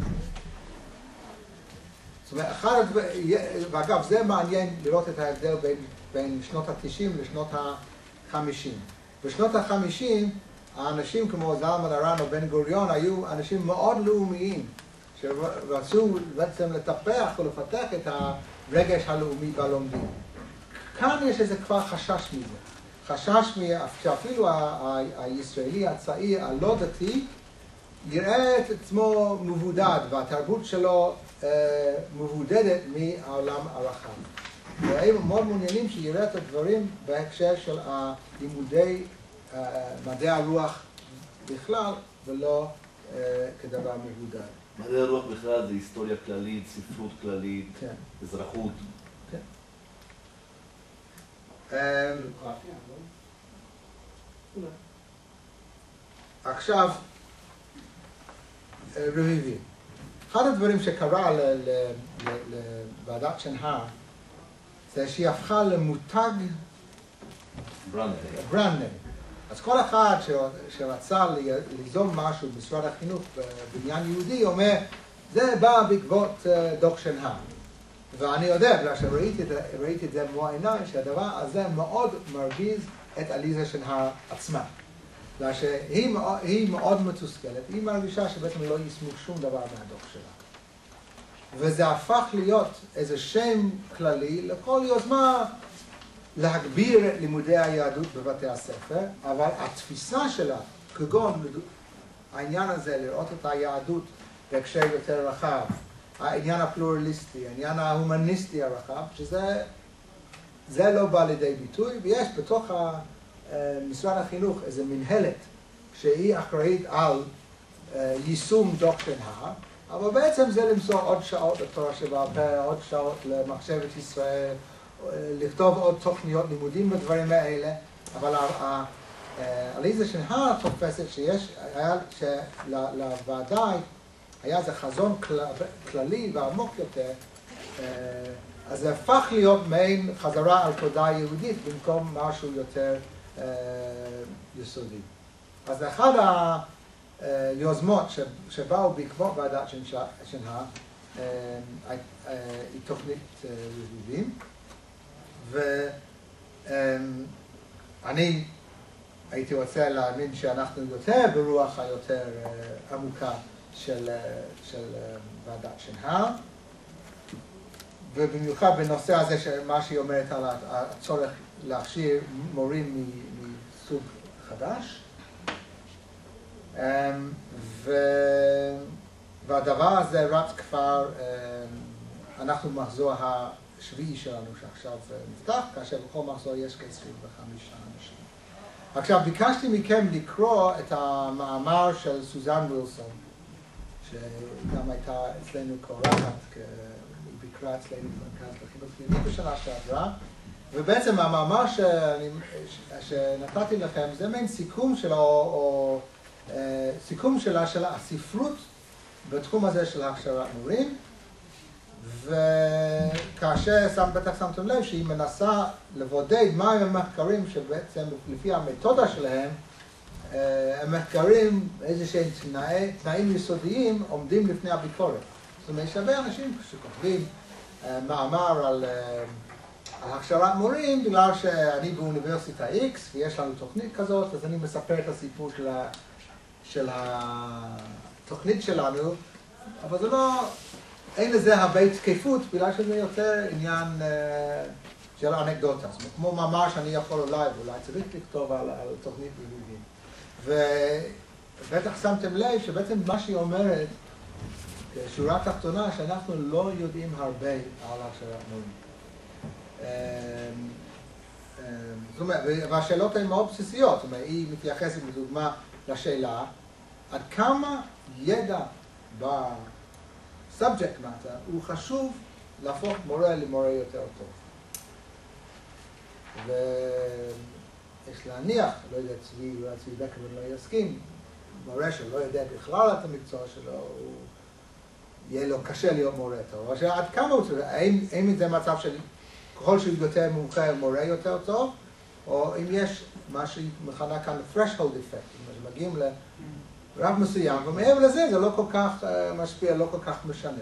זאת אומרת, אחד הדברים, ואגב, זה מעניין לראות את ההבדל בין, בין שנות ה-תשעים לשנות ה-חמישים. בשנות ה-חמישים, האנשים כמו זלמן ארן או בן גוריון היו אנשים מאוד לאומיים, שרצו בעצם לטפח ולפתח את הרגש הלאומי בלומדים. כאן יש איזה כבר חשש מזה. חשש שאפילו הישראלי הצעיר, הלא דתי, יראה את עצמו מבודד, והתרבות שלו מבודדת מהעולם הרחב. והם מאוד מעוניינים שיראה את הדברים בהקשר של לימודי מדעי הרוח בכלל, ולא כדבר מבודד.
מדעי הרוח בכלל זה היסטוריה כללית, ספרות כללית, אזרחות.
עכשיו, רביבים. אחד הדברים שקרה לוועדת שנהר זה שהיא הפכה למותג ברנד. אז כל אחד שרצה ליזום משהו במשרד החינוך בעניין יהודי אומר, זה בא בעקבות דוח שנהר. ואני יודע, בגלל שראיתי את זה במו עיניי, שהדבר הזה מאוד מרגיז את עליזה שנהר עצמה. בגלל שהיא מאוד מתוסכלת, היא מרגישה שבעצם לא יישמו שום דבר מהדוח שלה. וזה הפך להיות איזה שם כללי לכל יוזמה להגביר את לימודי היהדות בבתי הספר, אבל התפיסה שלה, כגון העניין הזה, לראות את היהדות בהקשר יותר רחב, העניין הפלורליסטי, העניין ההומניסטי הרחב, שזה זה לא בא לידי ביטוי, ויש בתוך משרד החינוך איזו מנהלת שהיא אחראית על יישום דוח שנהר, אבל בעצם זה למצוא עוד שעות לתורה שבעל פה, עוד שעות למחשבת ישראל, לכתוב עוד תוכניות לימודים בדברים האלה, אבל עליזה שנהר תופסת שיש, היה, שלוועדה היה איזה חזון כללי ועמוק יותר, אז זה הפך להיות מעין חזרה על תודעה יהודית במקום משהו יותר יסודי. אז אחד יוזמות שבאו בעקבות ועדת שנהר, היא תוכנית רביבים, ואני הייתי רוצה להאמין שאנחנו יותר ברוח היותר עמוקה של ועדת שנהר, ובמיוחד בנושא הזה, מה שהיא אומרת על הצורך להכשיר מורים מסוג חדש. והדבר הזה רץ כבר, אנחנו במחזור השביעי שלנו שעכשיו נפתח, כאשר בכל מחזור יש כ-עשרים וחמישה אנשים. עכשיו, ביקשתי מכם לקרוא את המאמר של סוזן וילסון, שגם הייתה אצלנו קורחת, היא ביקרה אצלנו במרכז לחינוך פנימי בשנה שעברה, ובעצם המאמר שאני, שנתתי לכם זה מעין סיכום שלה, או, או סיכום שלה של הספרות בתחום הזה של הכשרת מורים, וכאשר שם, בטח שמתם לב שהיא מנסה לבודד מהם המחקרים שבעצם לפי המתודה שלהם, המחקרים, איזה שהם תנאי, תנאים יסודיים עומדים לפני הביקורת. זאת אומרת, יש הרבה אנשים שכותבים מאמר על הכשרת מורים, בגלל שאני באוניברסיטה X ויש לנו תוכנית כזאת, אז אני מספר את הסיפור של, ה, של התוכנית שלנו, אבל זה לא, אין לזה הרבה תקפות, בגלל שזה יותר עניין uh, של אנקדוטה. זאת אומרת, כמו מאמר שאני יכול אולי, ואולי צריך לכתוב על, על תוכנית בליבים. ובטח שמתם לב שבעצם מה שהיא אומרת, שורה תחתונה, שאנחנו לא יודעים הרבה על הכשרת מורים. זאת אומרת, והשאלות הן מאוד בסיסיות, זאת אומרת, היא מתייחסת לדוגמה לשאלה, עד כמה ידע בסאבג'קט מאטר הוא חשוב להפוך מורה למורה יותר טוב. ויש להניח, לא יודע, צבי, אולי צבי בקרמן לא יסכים, מורה שלא יודע בכלל את המקצוע שלו, הוא יהיה לו קשה להיות מורה טוב. אבל עד כמה הוא צריך, האם, האם זה מצב של ככל שהוא יותר מומחה מורה יותר טוב, או אם יש מה שהיא מכנה כאן threshold effect, שמגיעים לרב מסוים, ומעבר לזה זה לא כל כך uh, משפיע, לא כל כך משנה.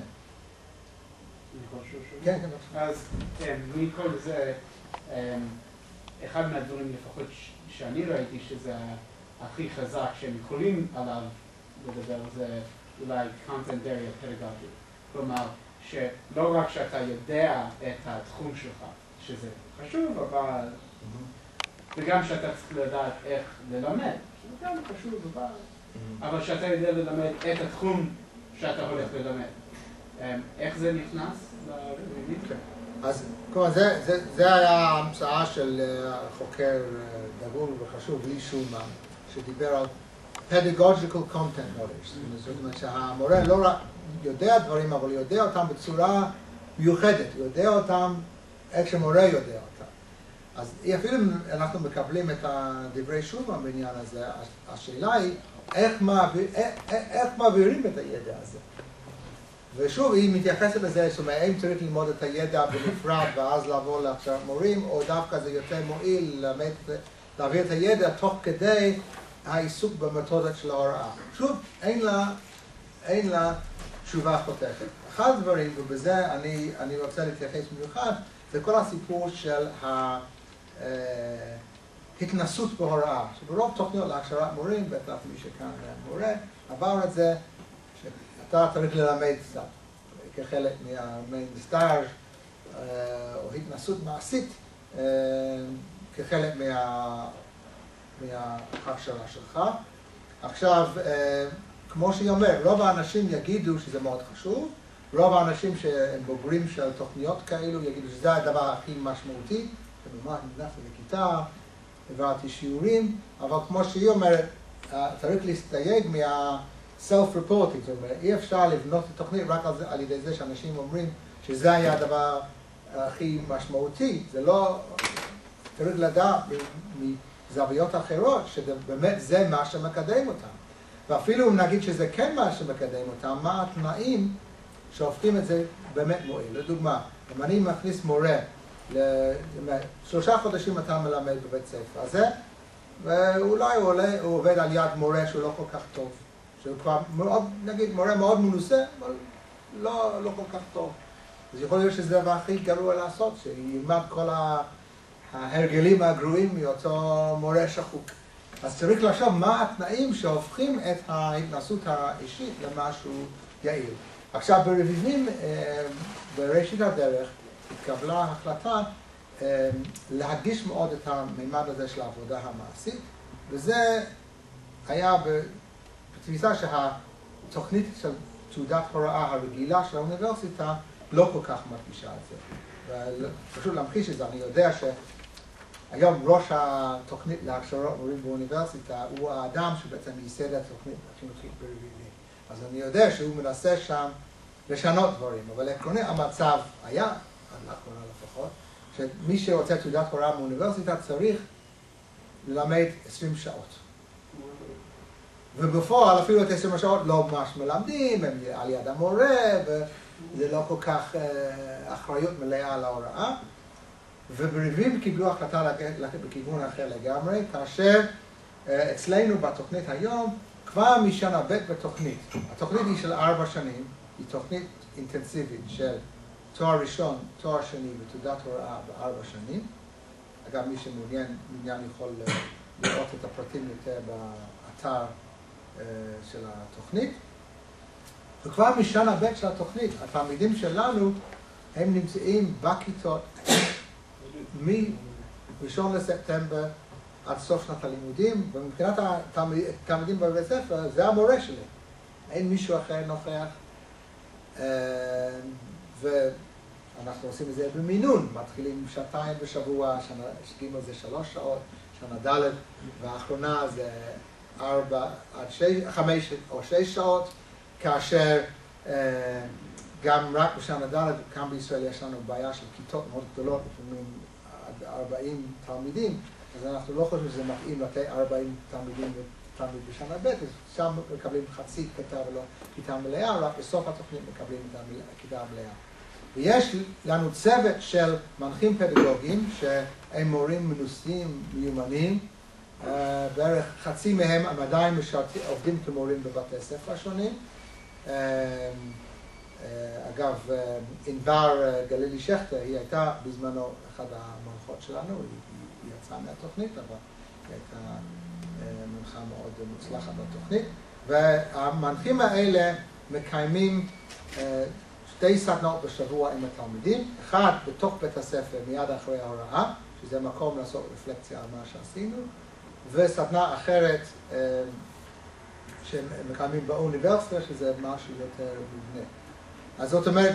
כן, כן.
אז כן, מכל זה, אחד מהדברים לפחות שאני ראיתי שזה הכי חזק שהם יכולים עליו לדבר, זה אולי content area pedagogy. כלומר, שלא רק שאתה יודע את התחום שלך, שזה חשוב, אבל וגם שאתה צריך לדעת איך ללמד, שזה גם חשוב, אבל אבל שאתה יודע ללמד את התחום שאתה הולך ללמד. איך זה נכנס לרביעית?
אז כלומר, זה, זה, זה היה ההמצאה של החוקר דגול וחשוב, לי שולמן, שדיבר על pedagogical content knowledge. זאת אומרת שהמורה לא רק יודע דברים, אבל יודע אותם בצורה מיוחדת, יודע אותם איך שמורה יודע אותם. אז אפילו אם אנחנו מקבלים את הדברי שולמן בעניין הזה, השאלה היא איך, מעביר, איך, איך מעבירים את הידע הזה. ושוב, היא מתייחסת לזה, זאת אומרת, האם צריך ללמוד את הידע בנפרד ואז לעבור להכשרת מורים, או דווקא זה יותר מועיל להעביר את הידע תוך כדי העיסוק במתודות של ההוראה. שוב, אין לה, אין לה תשובה חותכת. אחד הדברים, ובזה אני, אני רוצה להתייחס במיוחד, זה כל הסיפור של ההתנסות בהוראה. שברוב תוכניות להכשרת מורים, בטח מי שכאן מורה, עבר את זה, שאתה צריך ללמד קצת, כחלק מהסטאז' או התנסות מעשית, כחלק מה... מההכשרה שלך. עכשיו, כמו שהיא אומרת, רוב האנשים יגידו שזה מאוד חשוב, רוב האנשים שהם בוגרים של תוכניות כאלו יגידו שזה הדבר הכי משמעותי, שממש נכנסתי לכיתה, העברתי שיעורים, אבל כמו שהיא אומרת, צריך להסתייג מה-self-reporting, זאת אומרת, אי אפשר לבנות את התוכנית רק על, על ידי זה שאנשים אומרים שזה היה הדבר הכי משמעותי, זה לא, צריך לדעת זוויות אחרות, שבאמת זה מה שמקדם אותם. ואפילו אם נגיד שזה כן מה שמקדם אותם, מה התנאים שהופכים את זה באמת מועיל. לדוגמה, אם אני מכניס מורה, שלושה חודשים אתה מלמד בבית ספר הזה, ואולי הוא, עולה, הוא עובד על יד מורה שהוא לא כל כך טוב. שהוא כבר מאוד, נגיד, מורה מאוד מנוסה, אבל לא, לא כל כך טוב. אז יכול להיות שזה הדבר הכי גרוע לעשות, שילמד כל ההרגלים הגרועים מאותו מורה שחוק. אז צריך לחשוב מה התנאים שהופכים את ההתנסות האישית למשהו יעיל. עכשיו ברביבים, בראשית הדרך, התקבלה החלטה להדגיש מאוד את המימד הזה של העבודה המעשית, וזה היה בתפיסה שהתוכנית של תעודת הוראה הרגילה של האוניברסיטה לא כל כך מדגישה את זה. ופשוט להמחיש את זה, אני יודע שהיום ראש התוכנית להכשרות מורים באוניברסיטה הוא האדם שבעצם ייסד את התוכנית החינוכית ברביבים. אז אני יודע שהוא מנסה שם לשנות דברים, אבל עקרוני המצב היה, עד לאחרונה לפחות, שמי שרוצה תעודת הוראה באוניברסיטה צריך ללמד עשרים שעות. ובפועל אפילו את עשרים שעות לא ממש מלמדים, הם על יד המורה, וזה לא כל כך אה, אחריות מלאה על ההוראה. וברביבים קיבלו החלטה ללכת בכיוון אחר לגמרי, כאשר אה, אצלנו בתוכנית היום, כבר משנה ב' בתוכנית, התוכנית היא של ארבע שנים, היא תוכנית אינטנסיבית של תואר ראשון, תואר שני ותעודת הוראה בארבע שנים. אגב, מי שמעוניין, מעוניין יכול לראות את הפרטים יותר באתר של התוכנית. וכבר משנה ב' של התוכנית, התלמידים שלנו, הם נמצאים בכיתות מראשון לספטמבר עד סוף שנת הלימודים, ומבחינת התלמידים בבית ספר, זה המורה שלי. אין מישהו אחר נוכח. ואנחנו עושים את זה במינון, מתחילים שעתיים בשבוע, שנה ג' זה שלוש שעות, שנה ד' והאחרונה זה ארבע עד שש, חמש או שש שעות, כאשר אה, גם רק בשנה ד' כאן בישראל יש לנו בעיה של כיתות מאוד גדולות, לפעמים עד ארבעים תלמידים, אז אנחנו לא חושבים שזה מתאים לתת ארבעים תלמידים ותלמיד בשנה ב', אז שם מקבלים חצי כיתה ולא כיתה מלאה, רק בסוף התוכנית מקבלים את הכיתה המלאה. ויש לנו צוות של מנחים פדגוגיים, שהם מורים מנוסים, מיומנים, Uh, בערך חצי מהם הם עדיין משרתים, עובדים כמורים בבתי ספר שונים. Uh, uh, אגב, uh, ענבר uh, גלילי שכטר, היא הייתה בזמנו אחת המנחות שלנו, היא, היא יצאה מהתוכנית, אבל היא הייתה uh, מנחה מאוד מוצלחת בתוכנית. והמנחים האלה מקיימים uh, שתי סדנאות בשבוע עם התלמידים, אחד בתוך בית הספר מיד אחרי ההוראה, שזה מקום לעשות רפלקציה על מה שעשינו, וסדנה אחרת שמקיימים באוניברסיטה, שזה משהו יותר מובנה. אז זאת אומרת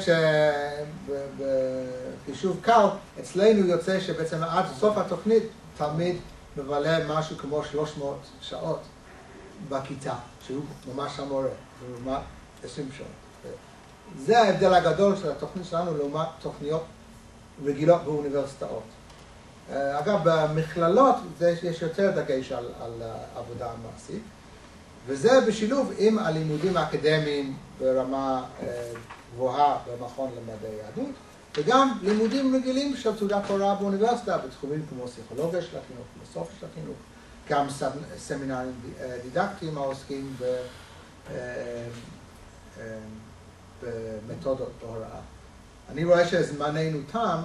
שבחישוב קל, אצלנו יוצא שבעצם עד סוף התוכנית תלמיד מבלה משהו כמו שלוש מאות שעות בכיתה, שהוא ממש המורה, הוא ממש עשרים שעות. זה ההבדל הגדול של התוכנית שלנו לעומת תוכניות רגילות באוניברסיטאות. אגב, במכללות יש יותר דגש על, על עבודה מעשית, וזה בשילוב עם הלימודים האקדמיים ברמה גבוהה במכון למדעי יהדות, וגם לימודים רגילים של תעודת הוראה באוניברסיטה, בתחומים כמו פסיכולוגיה של החינוך, פילוסופיה של החינוך, גם סמינרים דידקטיים העוסקים במתודות בהוראה. אני רואה שזמננו תם,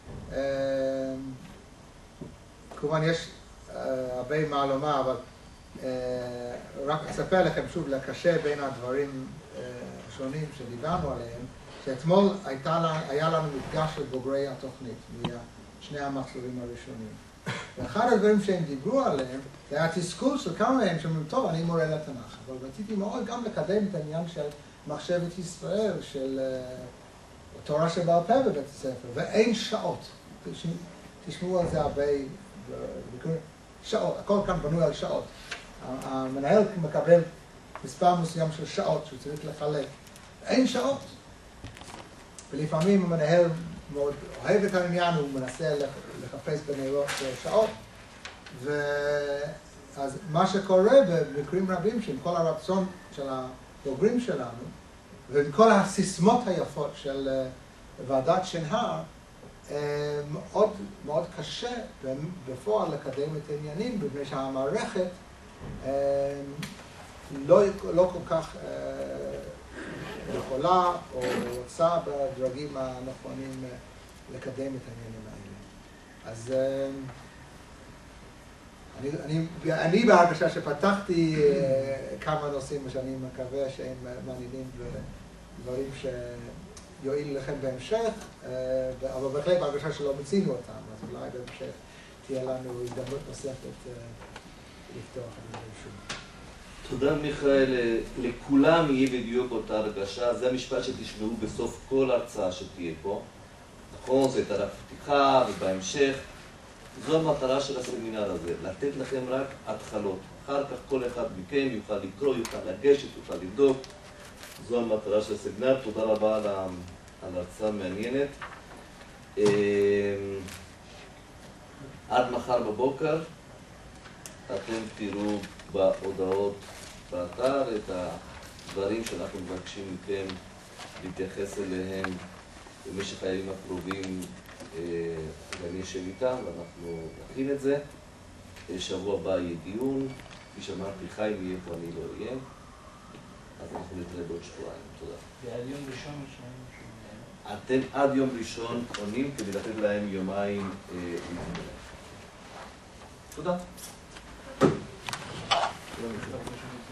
כמובן יש uh, הרבה מה לומר, אבל uh, רק אספר לכם שוב לקשר בין הדברים uh, השונים שדיברנו עליהם, שאתמול הייתה, היה לנו מפגש של בוגרי התוכנית, משני המחזורים הראשונים. ואחד הדברים שהם דיברו עליהם, זה היה תסכול של כמה מהם שאומרים, טוב, אני מורה לתנ"ך, אבל רציתי מאוד גם לקדם את העניין של מחשבת ישראל, של uh, תורה שבעל פה בבית הספר, ואין שעות. תשמעו על זה הרבה שעות, הכל כאן בנוי על שעות. המנהל מקבל מספר מסוים של שעות שהוא צריך לחלק. אין שעות. ולפעמים המנהל מאוד אוהב את העניין, הוא מנסה לחפש בנרות שעות. ואז מה שקורה במקרים רבים, שעם כל הרצון של הבוגרים שלנו, ועם כל הסיסמות היפות של ועדת שנהר, מאוד, מאוד קשה בפועל לקדם את העניינים, מפני שהמערכת לא, לא כל כך אה, יכולה או רוצה בדרגים הנכונים אה, לקדם את העניינים האלה. אז אה, אני, אני, אני בהרגשה שפתחתי אה, כמה נושאים שאני מקווה שהם מעניינים ודברים שיועיל לכם בהמשך, אה, אבל בהחלט בהרגשה שלא מצינו אותם, אז אולי בהמשך תהיה לנו הזדמנות נוספת אה, לפתוח את זה שוב.
תודה מיכאל, לכולם יהיה בדיוק אותה הרגשה, זה המשפט שתשמעו בסוף כל הרצאה שתהיה פה. נכון, זה הייתה רק פתיחה ובהמשך. זו המטרה של הסמינר הזה, לתת לכם רק התחלות. אחר כך כל אחד מכם יוכל לקרוא, יוכל לגשת, יוכל לבדוק. זו המטרה של הסמינר. תודה רבה על ההרצאה המעניינת. עד מחר בבוקר אתם תראו בהודעות באתר את הדברים שאנחנו מבקשים מכם להתייחס אליהם במשך הימים הקרובים. ואני אשב איתם ואנחנו נכין את זה. שבוע הבא יהיה דיון, כפי שאמרתי, חיים יהיה פה, אני לא אהיה, אז אנחנו נתראה בעוד שבועיים. תודה.
ועד יום ראשון משהו?
אתם עד יום ראשון עונים כדי לתת להם יומיים להתמודד. תודה.